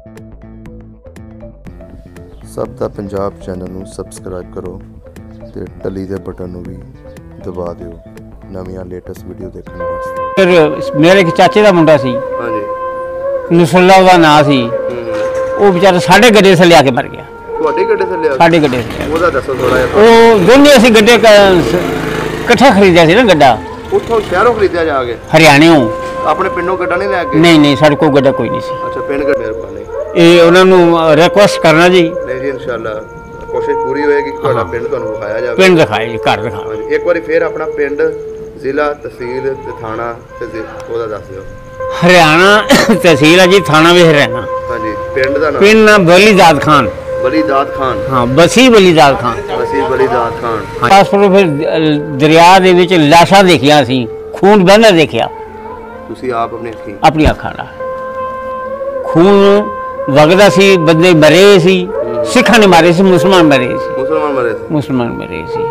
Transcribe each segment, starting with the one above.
सब दा पंजाब चैनल नूं सबसक्राइब करो ते टली दे बटन नूं भी दबा दिओ नवीं लेटेस्ट वीडियो देखने वास्ते। फिर मेरे एक चाचे का मुंडा सी, हाँ जी, नसरुल्ला ਉਹਦਾ ਨਾਂ ਸੀ। ਉਹ ਵਿਚਾਰਾ ਸਾਡੇ ਗੱਡੇ ਥੱਲੇ ਆ ਕੇ ਮਰ ਗਿਆ। ਤੁਹਾਡੇ ਗੱਡੇ ਥੱਲੇ ਆ? ਸਾਡੇ ਗੱਡੇ ਥੱਲੇ। ਉਹਦਾ ਦੱਸੋ ਥੋੜਾ ਜਿਹਾ। ਉਹ ਦੋਨੇ ਅਸੀਂ ਗੱਡੇ ਇਕੱਠਾ ਖਰੀਦਿਆ ਸੀ ਨਾ ਗੱਡਾ। ਉੱਥੋਂ ਸ਼ਹਿਰੋਂ ਖਰੀਦਿਆ ਜਾ ਕੇ? ਹਰਿਆਣਿਓਂ। ਆਪਣੇ ਪਿੰਡੋਂ ਗੱਡਾ ਨਹੀਂ ਲੈ ਕੇ? ਨਹੀਂ ਸਾਡੇ ਕੋਲ ਗੱਡਾ ਕੋਈ ਨਹੀਂ ਸੀ। ਅੱਛਾ, ਪਿੰਡ ਗੱਡੇ। ਮਿਹਰਬਾਨੀ। ਇਹ ਉਹਨਾਂ ਨੂੰ ਰਿਕੁਐਸਟ ਕਰਨਾ ਜੀ। ਨਹੀਂ ਜੀ, ਇਨਸ਼ਾਅੱਲਾ ਕੋਸ਼ਿਸ਼ ਪੂਰੀ ਹੋਏਗੀ ਕਿ ਤੁਹਾਡਾ ਪਿੰਡ ਤੁਹਾਨੂੰ ਵਿਖਾਇਆ ਜਾਵੇ। ਪਿੰਡ ਦਿਖਾਏ ਜੀ, ਘਰ ਦਿਖਾਏ। ਇੱਕ ਵਾਰੀ ਫੇਰ ਆਪਣਾ ਪਿੰਡ, ਜ਼ਿਲ੍ਹਾ, ਤਹਿਸੀਲ ਤੇ ਥਾਣਾ ਤੇ ਉਹਦਾ ਦੱਸ ਦਿਓ। ਹਰਿਆਣਾ ਤਹਿਸੀਲ ਹੈ ਜੀ, ਥਾਣਾ ਵੀ ਹਰਿਆਣਾ। ਹਾਂਜੀ, ਪਿੰਡ ਦਾ ਨਾਮ? ਪਿੰਡ ਨਾਮ ਬਲੀਦਾਦ ਖਾਨ। ਬਲੀਦਾਦ ਖਾਨ? ਹਾਂ, ਬਸੀ ਬਲੀਦਾਦ ਖਾਨ। ਬਸੀ ਬਲੀਦਾਦ ਖਾਨ। ਖਾਸ ਤੌਰ ਫਿਰ ਦਰਿਆ ਦੇ ਵਿੱਚ ਲਾਸ਼ਾਂ ਦੇਖੀਆਂ ਸੀ, ਖੂਨ ਵਹਿੰਦਾ ਦੇਖਿਆ। ਤੁਸੀਂ ਆਪ ਆਪਣੀ ਅੱਖੀਂ? ਆਪਣੀ ਅੱਖਾਂ ਨਾਲ ਖੂਨ ਵਗਦਾ ਸੀ, ਬੰਦੇ ਮਰੇ ਸੀ। ਸਿੱਖਾਂ ਨੇ ਮਾਰੇ ਸੀ, ਮੁਸਲਮਾਨ ਮਰੇ ਸੀ। ਮੁਸਲਮਾਨ ਮਰੇ ਸੀ? ਮੁਸਲਮਾਨ ਮਰੇ ਸੀ।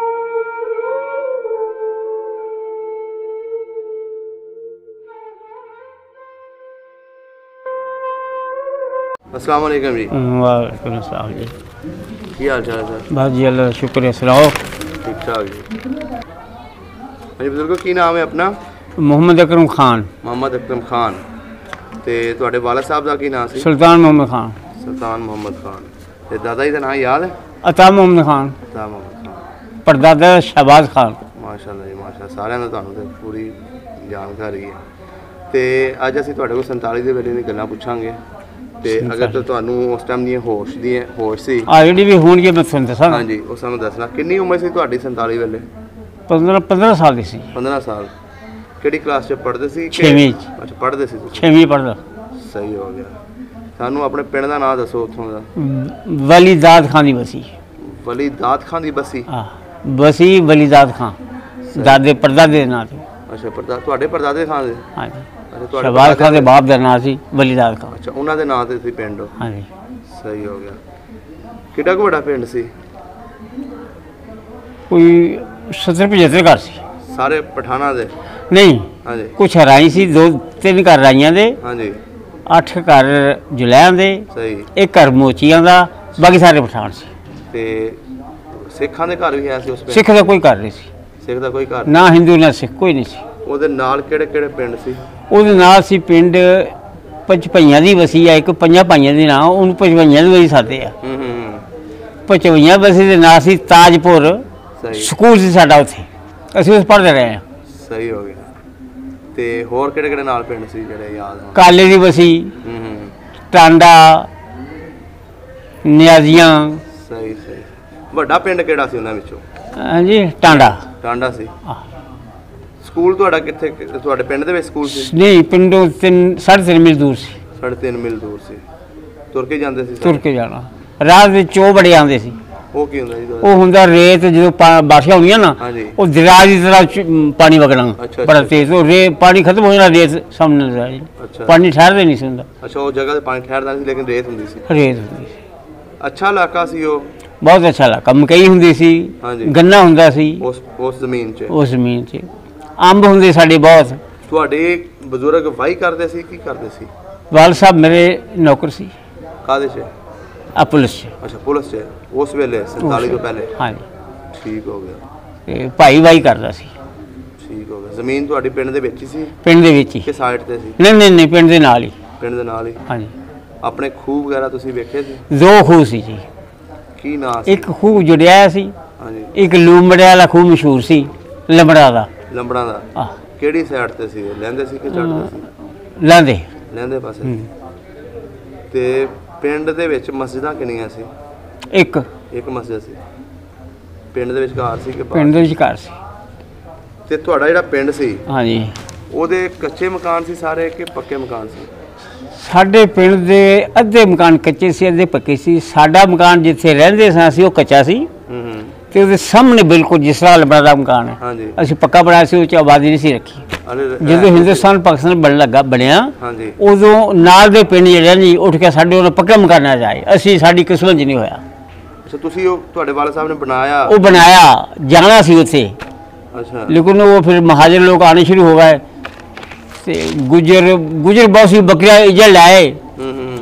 अस्सलाम वालेकुम जी। वालेकुम अस्सलाम जी। की हाल चाल है सर? बस जी अल्लाह शुक्र है। सुनाओ? ठीक ठाक जी। ਹਾਂਜੀ ਬਜ਼ੁਰਗੋ, ਕੀ ਨਾਮ ਹੈ ਆਪਣਾ? ਮੁਹੰਮਦ ਅਕਰਮ ਖਾਨ। ਮੁਹੰਮਦ ਅਕਰਮ ਖਾਨ। ਤੇ ਤੁਹਾਡੇ ਵਾਲਿਦ ਸਾਹਿਬ ਦਾ ਕੀ ਨਾਮ ਸੀ? ਸੁਲਤਾਨ ਮੁਹੰਮਦ ਖਾਨ। ਸੁਲਤਾਨ ਮੁਹੰਮਦ ਖਾਨ। ਤੇ ਦਾਦਾ ਜੀ ਦਾ ਨਾਮ ਯਾਦ ਹੈ? ਅਤਾ ਮੁਹੰਮਦ ਖਾਨ। ਅਤਾ ਮੁਹੰਮਦ ਖਾਨ। ਪੜਦਾਦਾ ਸ਼ਹਬਾਜ਼ ਖਾਨ। ਮਾਸ਼ਾਅੱਲਾ ਜੀ, ਮਾਸ਼ਾਅੱਲਾ। ਸਾਰਿਆਂ ਦਾ ਤੁਹਾਨੂੰ ਤੇ ਪੂਰੀ ਜਾਣਕਾਰੀ ਹੈ। ਤੇ ਅੱਜ ਅਸੀਂ ਤੁਹਾਡੇ ਕੋਲ 47 ਦੇ ਵੇਲੇ ਦੀ ਗੱਲਾਂ ਪੁੱਛਾਂਗੇ। ਤੇ ਅਗਰ ਤੁਹਾਨੂੰ ਉਸ ਟਾਈਮ ਦੀਆਂ ਹੋਸ਼ ਸੀ ਆ ਜਿਹੜੀ ਵੀ ਹੋਣਗੇ ਮੈਂ ਤੁਹਾਨੂੰ ਦੱਸਾਂ। ਹਾਂਜੀ, ਉਹ ਸਾਨੂੰ ਦੱਸਣਾ। ਕਿੰਨੀ ਉਮਰ ਸੀ ਤੁਹਾਡੀ 47 ਵੇਲੇ? 15 ਸਾਲ ਦੀ ਸੀ। 15 ਸਾਲ। ਕਿਹੜੀ ਕਲਾਸ 'ਚ ਪੜ੍ਹਦੇ ਸੀ? 6ਵੀਂ। ਅੱਛਾ, ਪੜ੍ਹਦੇ ਸੀ ਤੁਸੀਂ? 6ਵੀਂ ਪੜ੍ਹਦਾ। ਸਹੀ ਹੋ ਗਿਆ। ਸਾਨੂੰ ਆਪਣੇ ਪਿੰਡ ਦਾ ਨਾਮ ਦੱਸੋ ਉੱਥੋਂ ਦਾ। ਵਲੀਦਾਦ ਖਾਨ ਦੀ ਬਸੀ। ਵਲੀਦਾਦ ਖਾਨ ਦੀ ਬਸੀ? ਹਾਂ, ਬਸੀ ਵਲੀਦਾਦ ਖਾਨ। ਦਾਦੇ ਪੜਦਾਦੇ ਦੇ ਨਾਂ ਤੇ। ਅੱਛਾ, ਤੁਹਾਡੇ ਪੜਦਾਦੇ ਖਾਨ ਦੇ? ਹਾਂਜੀ। ਸ਼ਹਬਾਜ਼ ਖਾਨ ਦੇ ਬਾਪ ਦਾ ਨਾਂ ਸੀ ਵਲੀਦਾਦ ਖਾਨ। ਅੱਛਾ, ਉਹਨਾਂ ਦੇ ਨਾਂ ਤੇ ਸੀ ਪਿੰਡ? ਹਾਂਜੀ। ਸਹੀ ਹੋ ਗਿਆ। ਕਿੱਡਾ ਕੁ ਵੱਡਾ ਪਿੰਡ ਸੀ? ਕੋਈ 70-75 ਘਰ ਸੀ। ਸਾਰੇ ਪਠਾਨਾਂ ਦੇ? ਨਹੀਂ। ਹਾਂਜੀ। ਕੁਛ ਹਰਾਈ ਸੀ, 2-3 ਘਰ ਰਾਈਆਂ ਦੇ। ਹਾਂਜੀ। 8 ਘਰ ਜੁਲੈਆਂ ਦੇ। ਸਹੀ। 1 ਘਰ ਮੋਚੀਆਂ ਦਾ, ਬਾਕੀ ਸਾਰੇ ਪਠਾਨ ਸੀ। ਤੇ ਸਿੱਖਾਂ ਦੇ ਘਰ ਵੀ ਹੈ ਸੀ ਉਸ ਪਿੰਡ? ਸਿੱਖ ਦਾ ਕੋਈ ਘਰ ਨਹੀਂ ਸੀ। ਸਿੱਖ ਦਾ ਕੋਈ ਘਰ ਨਾ ਹਿੰਦੂ ਨਾ ਸਿੱਖ, ਕੋਈ ਨਹੀਂ ਸੀ। ਉਹਦੇ ਨਾਲ ਕਿਹੜੇ ਕਿਹੜੇ ਪਿੰਡ ਸੀ? ਉਹਦੇ ਨਾਲ ਸੀ ਪਿੰਡ ਪਚਵਈਆਂ ਦੀ ਵਸੀ ਆ, ਇੱਕ ਪੰਜਾਂ ਭਾਈਆਂ ਦੇ ਨਾਂ, ਉਹਨੂੰ ਪਚਵਈਆਂ ਦੀ ਵਸੀ ਸਾਦੇ ਆ। ਪਚਵਈਆਂ ਵਸੀ ਦੇ ਨਾਂ ਸੀ ਤਾਜਪੁਰ। ਸਕੂਲ ਸੀ ਸਾਡਾ ਉੱਥੇ, ਅਸੀਂ ਉਸ ਪੜ੍ਹਦੇ ਰਹੇ ਹਾਂ। ਸਹੀ ਹੋ ਗਿਆ। ਤੇ ਹੋਰ ਕਿਹੜੇ ਕਿਹੜੇ ਨਾਲ ਪਿੰਡ ਸੀ ਜਿਹੜੇ ਯਾਦ ਹੋਣ? ਕਾਲੇ ਦੀ ਵਸੀ, ਟਾਂਡਾ, ਨਿਆਜ਼ੀਆਂ। ਸਹੀ ਸਹੀ। ਵੱਡਾ ਪਿੰਡ ਕਿਹੜਾ ਸੀ ਉਹਨਾਂ ਵਿੱਚੋਂ? ਹਾਂਜੀ, ਟਾਂਡਾ। ਟਾਂਡਾ ਸੀ। ਸਕੂਲ ਤੁਹਾਡਾ ਕਿੱਥੇ? ਤੁਹਾਡੇ ਪਿੰਡ ਦੇ ਵਿੱਚ ਸਕੂਲ ਸੀ? ਨਹੀਂ, ਪਿੰਡੋਂ 3.5 ਮੀਲ ਦੂਰ ਸੀ। 3.5 ਮੀਲ ਦੂਰ ਸੀ। ਤੁਰ ਕੇ ਜਾਂਦੇ ਸੀ? ਤੁਰ ਕੇ ਜਾਣਾ। ਰਾਹ ਵਿੱਚ ਚੋਅ ਬੜੇ ਆਉਂਦੇ ਸੀ। ਉਹ ਕੀ ਹੁੰਦਾ ਜੀ? ਉਹ ਹੁੰਦਾ ਰੇਤ, ਜਦੋਂ ਬਾਰਿਸ਼ਾਂ ਹੁੰਦੀਆਂ ਨਾ, ਉਹ ਦਰਿਆ ਦੀ ਤਰ੍ਹਾਂ ਪਾਣੀ ਵਗਣਾ ਬੜਾ ਤੇਜ਼। ਉਹ ਪਾਣੀ ਖਤਮ ਹੋ ਜਾਣਾ, ਰੇਤ ਸਾਹਮਣੇ ਨਜ਼ਰ ਆਈ। ਪਾਣੀ ਠਹਿਰਦਾ ਨਹੀਂ ਸੀ ਹੁੰਦਾ। ਅੱਛਾ, ਉਹ ਜਗ੍ਹਾ ਤੇ ਪਾਣੀ ਠਹਿਰਦਾ ਨਹੀਂ ਸੀ, ਲੇਕਿਨ ਰੇਤ ਹੁੰਦੀ ਸੀ? ਰੇਤ ਹੁੰਦੀ ਸੀ। ਅੱਛਾ ਇਲਾਕਾ ਸੀ ਉਹ? ਬਹੁਤ ਅੱਛਾ ਇਲਾਕਾ। ਮਕਈ ਹੁੰਦੀ ਸੀ, ਗੰਨਾ ਹੁੰਦਾ ਸੀ ਉਸ ਜ਼ਮੀਨ 'ਚ। ਉਸ ਜ਼ਮੀਨ 'ਚ ਅੰਬ ਹੁੰਦੇ ਸਾਡੇ ਬਹੁਤ। ਤੁਹਾਡੇ ਬਜ਼ੁਰਗ ਵਾਹੀ ਕਰਦੇ ਸੀ? ਕੀ ਕਰਦੇ ਸੀ? ਵਾਲ ਸਾਹਿਬ ਮੇਰੇ ਨੌਕਰ ਸੀ। ਕਾਹਦੇ 'ਚ? ਪੁਲਿਸ 'ਚ। ਅੱਛਾ, ਪੁਲਿਸ 'ਚ ਉਸ ਵੇਲੇ 47 ਤੋਂ ਪਹਿਲੇ? ਹਾਂਜੀ। ਠੀਕ ਹੋ ਗਿਆ। ਤੇ ਭਾਈ ਵਾਹੀ ਕਰਦਾ ਸੀ। ਠੀਕ ਹੋ ਗਿਆ। ਜ਼ਮੀਨ ਤੁਹਾਡੀ ਪਿੰਡ ਦੇ ਵਿੱਚ ਹੀ ਸੀ? ਪਿੰਡ ਦੇ ਵਿੱਚ ਹੀ। ਕਿ ਸਾਈਡ ਤੇ ਸੀ? ਨਹੀਂ, ਪਿੰਡ ਦੇ ਨਾਲ ਹੀ। ਪਿੰਡ ਦੇ ਨਾਲ ਹੀ? ਹਾਂਜੀ। ਆਪਣੇ ਖੂਹ ਵਗੈਰਾ ਤੁਸੀਂ ਵੇਖੇ ਸੀ? 2 ਖੂਹ ਸੀ ਜੀ। ਕੀ ਨਾਂ ਸੀ? ਇੱਕ ਖੂਹ ਜੁੜਿਆ ਸੀ। ਹਾਂਜੀ। ਇੱਕ ਲੂੰਬੜੇ ਵਾਲਾ ਖੂਹ ਮਸ਼ਹੂਰ ਸੀ, ਲੰਬੜਾ ਦਾ। ਲੰਬੜਾ ਦਾ? ਕਿਹੜੀ ਸਾਈਡ ਤੇ ਸੀ? ਲੈਂਦੇ ਸੀ ਕਿ ਚੜ੍ਹਦੇ ਸੀ? ਲੈਂਦੇ ਪਾਸੇ। ਤੇ ਪਿੰਡ ਦੇ ਵਿੱਚ ਮਸਜਿਦਾਂ ਕਿੰਨੀਆਂ ਸੀ? ਇੱਕ ਮਸਜਿਦ ਸੀ। ਪਿੰਡ ਦੇ ਵਿੱਚ ਘਰ ਸੀ ਕਿ? ਪਿੰਡ ਦੇ ਵਿੱਚ ਘਰ ਸੀ। ਤੇ ਤੁਹਾਡਾ ਜਿਹੜਾ ਪਿੰਡ ਸੀ, ਹਾਂਜੀ, ਉਹਦੇ ਕੱਚੇ ਮਕਾਨ ਸੀ ਸਾਰੇ ਕਿ ਪੱਕੇ ਮਕਾਨ ਸੀ? ਸਾਡੇ ਪਿੰਡ ਦੇ ਅੱਧੇ ਮਕਾਨ ਕੱਚੇ ਸੀ, ਅੱਧੇ ਪੱਕੇ ਸੀ। ਸਾਡਾ ਮਕਾਨ ਜਿੱਥੇ ਰਹਿੰਦੇ ਸਾਂ ਅਸੀਂ, ਉਹ ਕੱਚਾ ਸੀ। ਤੇ ਉਹਦੇ ਸਾਹਮਣੇ ਬਿਲਕੁਲ ਜਿਸ ਤਰ੍ਹਾਂ ਲੰਬੜਾ ਦਾ ਮਕਾਨ ਹੈ, ਅਸੀਂ ਪੱਕਾ ਬਣਾਇਆ ਸੀ। ਉਹ 'ਚ ਆਬਾਦੀ ਨਹੀਂ ਸੀ ਰੱਖੀ। ਜਦੋਂ ਹਿੰਦੁਸਤਾਨ ਪਾਕਿਸਤਾਨ ਬਣਿਆ, ਉਦੋਂ ਨਾਲ ਦੇ ਪਿੰਡ ਜਿਹੜੇ ਨੇ ਉੱਠ ਕੇ ਸਾਡੇ ਉਹਨਾਂ ਪੱਕਾ ਮਕਾਨ ਆ ਜਾਏ। ਅਸੀਂ, ਸਾਡੀ ਕਿਸਮਤ 'ਚ ਨਹੀਂ ਹੋਇਆ। ਅੱਛਾ, ਤੁਸੀਂ ਉਹ ਤੁਹਾਡੇ ਵਾਲਿਦ ਸਾਹਿਬ ਨੇ ਬਣਾਇਆ? ਉਹ ਬਣਾਇਆ, ਜਾਣਾ ਸੀ ਉੱਥੇ। ਅੱਛਾ। ਲੇਕਿਨ ਉਹ ਫਿਰ ਮਹਾਜਰ ਲੋਕ ਆਣੇ ਸ਼ੁਰੂ ਹੋ ਗਏ ਤੇ ਗੁਜਰ ਬਹੁਤ सी बकरियां इजड़ लाए,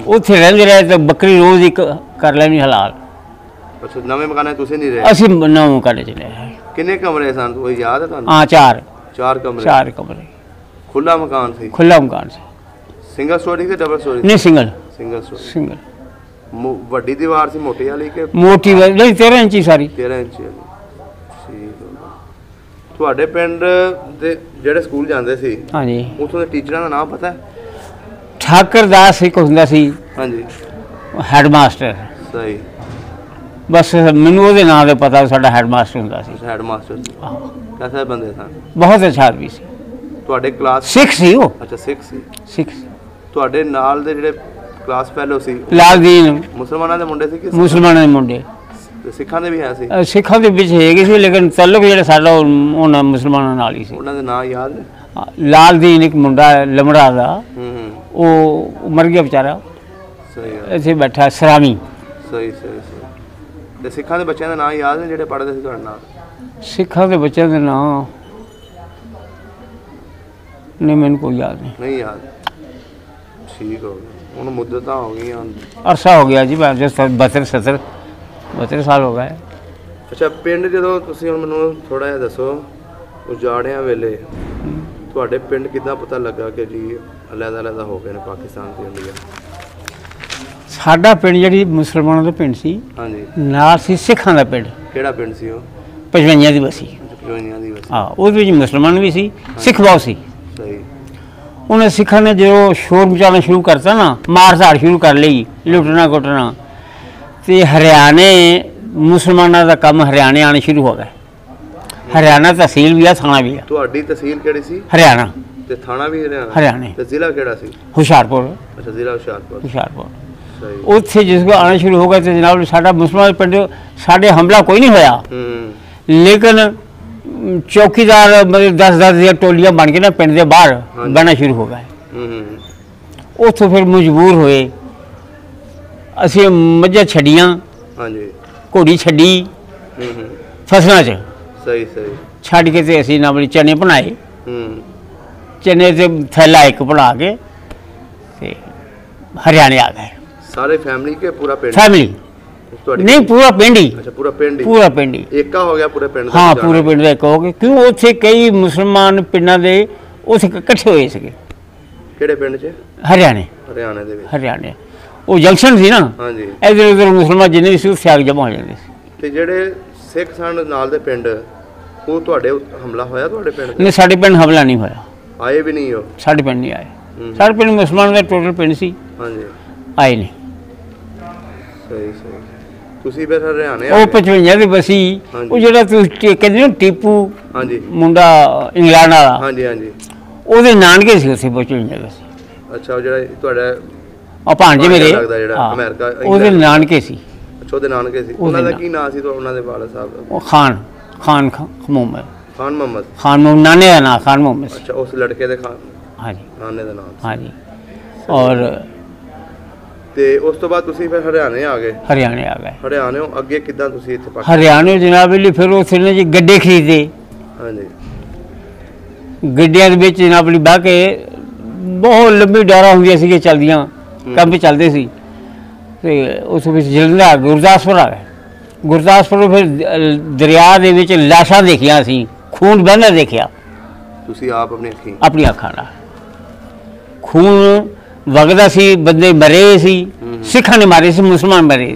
ਉੱਥੇ ਰਹਿੰਦੇ ਰਹੇ ਤੇ ਬੱਕਰੀ ਰੋਜ਼ ਇੱਕ ਕਰ ਲੈਣੀ ਹਲਾਲ। ਅੱਛਾ, ਨਵੇਂ ਮਕਾਨਾਂ 'ਚ ਤੁਸੀਂ ਨਹੀਂ ਰਹੇ? ਅਸੀਂ ਨਵੇਂ ਮਕਾਨੇ 'ਚ ਰਹੇ। ਕਿੰਨੇ ਕਮਰੇ ਸਨ, ਕੋਈ ਯਾਦ ਹੈ ਤੁਹਾਨੂੰ? ਹਾਂ, 4 ਕਮਰੇ। 4 ਕਮਰੇ। ਖੁੱਲਾ ਮਕਾਨ ਸੀ? ਖੁੱਲਾ ਮਕਾਨ ਸੀ। ਸਿੰਗਲ ਸਟੋਰੀ ਕਿ ਡਬਲ ਸਟੋਰੀ? ਨਹੀਂ, ਸਿੰਗਲ ਸਟੋਰੀ। ਸਿੰਗਲ। ਵੱਡੀ ਦੀਵਾਰ ਸੀ ਮੋਟੀ ਵਾਲੀ ਕਿ? ਮੋਟੀ ਨਹੀਂ, 13 ਇੰਚੀ ਸਾਰੀ। 13 ਇੰਚੀ ਵਾਲੀ। ਠੀਕ। ਤੁਹਾਡੇ ਪਿੰਡ ਦੇ ਜਿਹੜੇ ਸਕੂਲ ਜਾਂਦੇ ਸੀ, ਹਾਂਜੀ, ਉੱਥੋਂ ਦੇ ਟੀਚਰਾਂ ਦਾ ਨਾਮ ਪਤਾ ਹੈ? ਠਾਕਰ ਦਾਸ ਇੱਕ ਹੁੰਦਾ ਸੀ। ਹਾਂਜੀ, ਹੈਡ ਮਾਸਟਰ। ਸਹੀ। ਬਸ ਮੈਨੂੰ ਉਹਦੇ ਨਾਂ ਦਾ ਪਤਾ, ਸਾਡਾ ਹੈਡ ਮਾਸਟਰ ਹੁੰਦਾ ਸੀ। ਹੈਡ ਮਾਸਟਰ ਕਿਹੜੇ ਬੰਦੇ ਸਨ? ਬਹੁਤ ਅੱਛਾ ਆਦਮੀ ਸੀ। ਤੁਹਾਡੇ ਕਲਾਸ ਸਿੱਖ ਸੀ ਉਹ? ਅੱਛਾ, ਸਿੱਖ ਸੀ। ਸਿੱਖ। ਤੁਹਾਡੇ ਨਾਲ ਦੇ ਜਿਹੜੇ ਕਲਾਸ ਫੈਲੋ ਸੀ, ਲਾਲਦੀਨ ਮੁਸਲਮਾਨਾਂ ਦੇ ਮੁੰਡੇ ਸੀ ਕਿ? ਮੁਸਲਮਾਨਾਂ ਦੇ ਮੁੰਡੇ। ਸਿੱਖਾਂ ਦੇ ਵੀ ਹੈ ਸੀ? ਸਿੱਖਾਂ ਦੇ ਵਿੱਚ ਹੈਗੇ ਸੀ, ਲੇਕਿਨ ਤਾਲੁਕ ਜਿਹੜਾ ਸਾਡਾ ਉਹਨਾਂ ਮੁਸਲਮਾਨਾਂ ਨਾਲ ਹੀ ਸੀ। ਉਹਨਾਂ ਦੇ ਨਾਂ ਯਾਦ ਨੇ? ਲਾਲਦੀਨ ਇੱਕ ਮੁੰਡਾ ਲਮੜਾ ਦਾ, ਉਹ ਮਰ ਗਿਆ ਵਿਚਾਰਾ। ਸਹੀ ਹੈ। ਇੱਥੇ ਬੈਠਾ ਸਰਾਮੀ। ਸਹੀ। ਤੇ ਸਿੱਖਾਂ ਦੇ ਬੱਚਿਆਂ ਦੇ ਨਾਂ ਯਾਦ ਨੇ ਜਿਹੜੇ ਪੜ੍ਹਦੇ ਸੀ ਤੁਹਾਡੇ ਨਾਲ? ਸਿੱਖਾਂ ਦੇ ਬੱਚਿਆਂ ਦੇ ਨਾਂ ਨਹੀਂ, ਮੈਨੂੰ ਕੋਈ ਯਾਦ ਨਹੀਂ ਯਾਦ। ਠੀਕ ਹੋ ਗਿਆ, ਹੁਣ ਮੁੱਦਤਾਂ ਹੋ ਗਈਆਂ, ਅਰਸਾ ਹੋ ਗਿਆ ਜੀ, 72 ਸਾਲ ਹੋ ਗਏ। ਅੱਛਾ, ਪਿੰਡ ਜਦੋਂ ਤੁਸੀਂ ਹੁਣ ਮੈਨੂੰ ਥੋੜਾ ਜਿਹਾ ਦੱਸੋ, ਉਜਾੜਿਆਂ ਵੇਲੇ ਤੁਹਾਡੇ ਪਿੰਡ ਕਿੱਦਾਂ ਪਤਾ ਲੱਗਾ ਕਿ ਜੀ ਅਲੱਗ-ਅਲੱਗ ਹੋ ਗਏ ਨੇ ਪਾਕਿਸਤਾਨ ਤੇ ਇੰਡੀਆ? ਸਾਡਾ ਪਿੰਡ ਜਿਹੜੀ ਮੁਸਲਮਾਨਾਂ ਦਾ ਪਿੰਡ ਸੀ, ਹਾਂਜੀ, ਨਾਲ ਸੀ ਸਿੱਖਾਂ ਦਾ ਪਿੰਡ। ਕਿਹੜਾ ਪਿੰਡ ਸੀ ਉਹ? ਪਚਵੰਜਾ ਦੀ ਬਸੀ। ਪਚਵੰਜਾ ਦੀ ਬਸੀ। ਹਾਂ, ਉਹਦੇ ਵਿੱਚ ਮੁਸਲਮਾਨ ਵੀ ਸੀ, ਸਿੱਖ ਬਹੁਤ ਸੀ। ਸਹੀ। ਉਹਨੇ ਸਿੱਖਾਂ ਨੇ ਜਦੋਂ ਸ਼ੋਰ ਮਚਾਉਣਾ ਸ਼ੁਰੂ ਕਰਤਾ ਨਾ, ਮਾਰ ਝਾੜ ਸ਼ੁਰੂ ਕਰ ਲਈ, ਲੁੱਟਣਾ ਕੁੱਟਣਾ, ਤੇ ਹਰਿਆਣੇ ਮੁਸਲਮਾਨਾਂ ਦਾ ਕੰਮ ਹਰਿਆਣੇ ਆਣੇ ਸ਼ੁਰੂ ਹੋ ਗਏ। ਹਰਿਆਣਾ ਤਹਿਸੀਲ ਵੀ ਆ, ਥਾਣਾ ਵੀ ਆ। ਤੁਹਾਡੀ ਤਹਿਸੀਲ ਕਿਹੜੀ ਸੀ? ਹਰਿਆਣਾ। ਤੇ ਥਾਣਾ ਵੀ ਹਰਿਆਣੇ। ਤੇ ਜ਼ਿਲ੍ਹਾ ਕਿਹੜਾ ਸੀ? ਹੁਸ਼ਿਆਰਪੁਰ। ਅੱਛਾ, ਜ਼ਿਲ੍ਹਾ ਹੁਸ਼ਿਆਰਪੁਰ। ਸਹੀ। ਉੱਥੇ ਜਿਸ ਕੋ ਆਣਾ ਸ਼ੁਰੂ ਹੋ ਗਿਆ ਤੇ ਜਨਾਬ ਸਾਡਾ ਮੁਸਲਮਾਨ ਪਿੰਡ, ਸਾਡੇ ਹਮਲਾ ਕੋਈ ਨਹੀਂ ਹੋਇਆ, ਲੇਕਿਨ ਚੌਕੀਦਾਰ ਮਤਲਬ 10-10 ਦੀਆਂ ਟੋਲੀਆਂ ਬਣ ਕੇ ਨਾ ਪਿੰਡ ਦੇ ਬਾਹਰ ਬਹਿਣਾ ਸ਼ੁਰੂ ਹੋ ਗਏ। ਉੱਥੋਂ ਫਿਰ ਮਜਬੂਰ ਹੋਏ, ਅਸੀਂ ਮੱਝਾਂ ਛੱਡੀਆਂ, ਹਾਂਜੀ, ਘੋੜੀ ਛੱਡੀ ਫਸਲਾਂ 'ਚ। ਸਹੀ। ਛੱਡ ਕੇ ਤੇ ਅਸੀਂ ਨਾਲ ਚਨੇ ਬਣਾਏ। ਚਨੇ ਤੇ ਥੈਲਾ ਇੱਕ ਬਣਾ ਕੇ ਤੇ ਹਰਿਆਣੇ ਆ ਗਏ। ਸਾਰੇ ਫੈਮਿਲੀ ਕੇ ਪੂਰਾ ਪਿੰਡ? ਫੈਮਿਲੀ ਨਹੀਂ, ਪੂਰਾ ਪਿੰਡ ਹੀ। ਅੱਛਾ, ਪੂਰਾ ਪਿੰਡ ਹੀ? ਪੂਰਾ ਪਿੰਡ ਹੀ ਏਕਾ ਹੋ ਗਿਆ ਪੂਰੇ ਪਿੰਡ ਦਾ? ਹਾਂ, ਪੂਰੇ ਪਿੰਡ ਦਾ ਇੱਕ ਹੋ ਗਿਆ, ਕਿਉਂ ਉੱਥੇ ਕਈ ਮੁਸਲਮਾਨ ਪਿੰਡਾਂ ਦੇ ਉੱਥੇ ਇਕੱਠੇ ਹੋਏ ਸੀਗੇ। ਕਿਹੜੇ ਪਿੰਡ 'ਚ? ਹਰਿਆਣੇ ਦੇ ਵਿੱਚ। ਹਰਿਆਣੇ ਉਹ ਜੰਕਸ਼ਨ ਸੀ ਨਾ। ਹਾਂਜੀ। ਇੱਧਰ ਉੱਧਰ ਮੁਸਲਮਾਨ ਜਿੰਨੇ ਵੀ ਸੀ ਉੱਥੇ ਆ ਕੇ ਜਮ੍ਹਾਂ ਹੋ ਜਾਂਦੇ ਸੀ। ਤੇ ਜਿਹੜੇ ਸਿੱਖ ਸਨ ਨਾਲ ਦੇ ਪਿੰਡ, ਉਹ ਤੁਹਾਡੇ ਹਮਲਾ ਹੋਇਆ ਤੁਹਾਡੇ ਪਿੰਡ? ਨਹੀਂ, ਸਾਡੇ ਪਿੰਡ ਹਮਲਾ ਨਹੀਂ ਹੋਇਆ। ਆਏ ਵੀ ਨਹੀਂ ਉਹ? ਸਾਡੇ ਪਿੰਡ ਨਹੀਂ ਆਏ। ਸਾਡੇ ਪਿੰਡ ਮੁਸਲਮਾਨ ਦਾ ਟੋਟਲ ਪਿੰਡ ਸੀ। ਹਾਂਜੀ, ਆਏ ਨਹੀਂ। ਸਹੀ। ਤੁਸੀਂ ਫਿਰ ਹਰਿਆਣੇ? ਉਹ 55 ਦੀ ਬਸੀ, ਉਹ ਜਿਹੜਾ ਤੁਸੀਂ ਕਹਿੰਦੇ ਹੋ ਟੀਪੂ, ਹਾਂਜੀ, ਮੁੰਡਾ ਇੰਗਲੈਂਡ ਵਾਲਾ, ਹਾਂਜੀ, ਉਹਦੇ ਨਾਨਕੇ ਸੀ ਉੱਥੇ 55 ਬਸੀ। ਅੱਛਾ, ਉਹ ਜਿਹੜਾ ਤੁਹਾਡਾ ਭਾਂਜੇ ਮੇਰੇ ਅਮਰੀਕਾ, ਉਹਦੇ ਨਾਨਕੇ ਸੀ। ਅੱਛਾ, ਉਹਦੇ ਨਾਨਕੇ ਸੀ। ਉਹਨਾਂ ਦਾ ਕੀ ਨਾਂ ਸੀ ਉਹਨਾਂ ਦੇ ਵਾਲਦ ਸਾਹਿਬ ਦਾ? ਉਹ ਖਾਨ ਮੁਹੰਮਦ। ਖਾਨ ਮੁਹੰਮਦ ਨਾਨੇ ਦਾ ਨਾਂ ਖਾਨ ਮੁਹੰਮਦ। ਅੱਛਾ, ਉਸ ਲੜਕੇ ਦੇ ਖਾਨ? ਹਾਂਜੀ, ਨਾਨੇ ਦਾ ਨਾਮ? ਹਾਂਜੀ। ਔਰ ਤੇ ਉਸ ਤੋਂ ਬਾਅਦ ਤੁਸੀਂ ਫਿਰ ਹਰਿਆਣੇ ਆ ਗਏ? ਹਰਿਆਣਿਓਂ ਅੱਗੇ ਕਿੱਦਾਂ ਤੁਸੀਂ ਇੱਥੇ? ਹਰਿਆਣੇ ਜਨਾਬ ਲਈ ਫਿਰ ਉੱਥੇ ਨੇ ਜੀ ਗੱਡੇ ਖਰੀਦੇ। ਹਾਂਜੀ, ਗੱਡੀਆਂ ਦੇ ਵਿੱਚ ਜਨਾਬ ਲਈ ਬਹਿ ਕੇ ਬਹੁਤ ਲੰਬੀ ਡਾਰਾਂ ਹੁੰਦੀਆਂ ਸੀਗੀਆਂ ਚੱਲਦੀਆਂ, ਕੰਮ ਚੱਲਦੇ ਸੀ। ਤੇ ਉਸ ਵਿੱਚ ਜਲੰਧਰ ਗੁਰਦਾਸਪੁਰ ਆ ਗਏ। ਗੁਰਦਾਸਪੁਰ ਫਿਰ ਦਰਿਆ ਦੇ ਵਿੱਚ ਲਾਸ਼ਾਂ ਦੇਖੀਆਂ ਸੀ, ਖੂਨ ਵਹਿੰਦਾ ਦੇਖਿਆ। ਤੁਸੀਂ ਆਪ ਆਪਣੀ ਅੱਖਾਂ ਨਾਲ ਖੂਨ ਵਗਦਾ ਸੀ, ਬੰਦੇ ਮਰੇ ਸੀ, ਸਿੱਖਾਂ ਨੇ ਮਾਰੇ ਸੀ, ਮੁਸਲਮਾਨ ਮਰੇ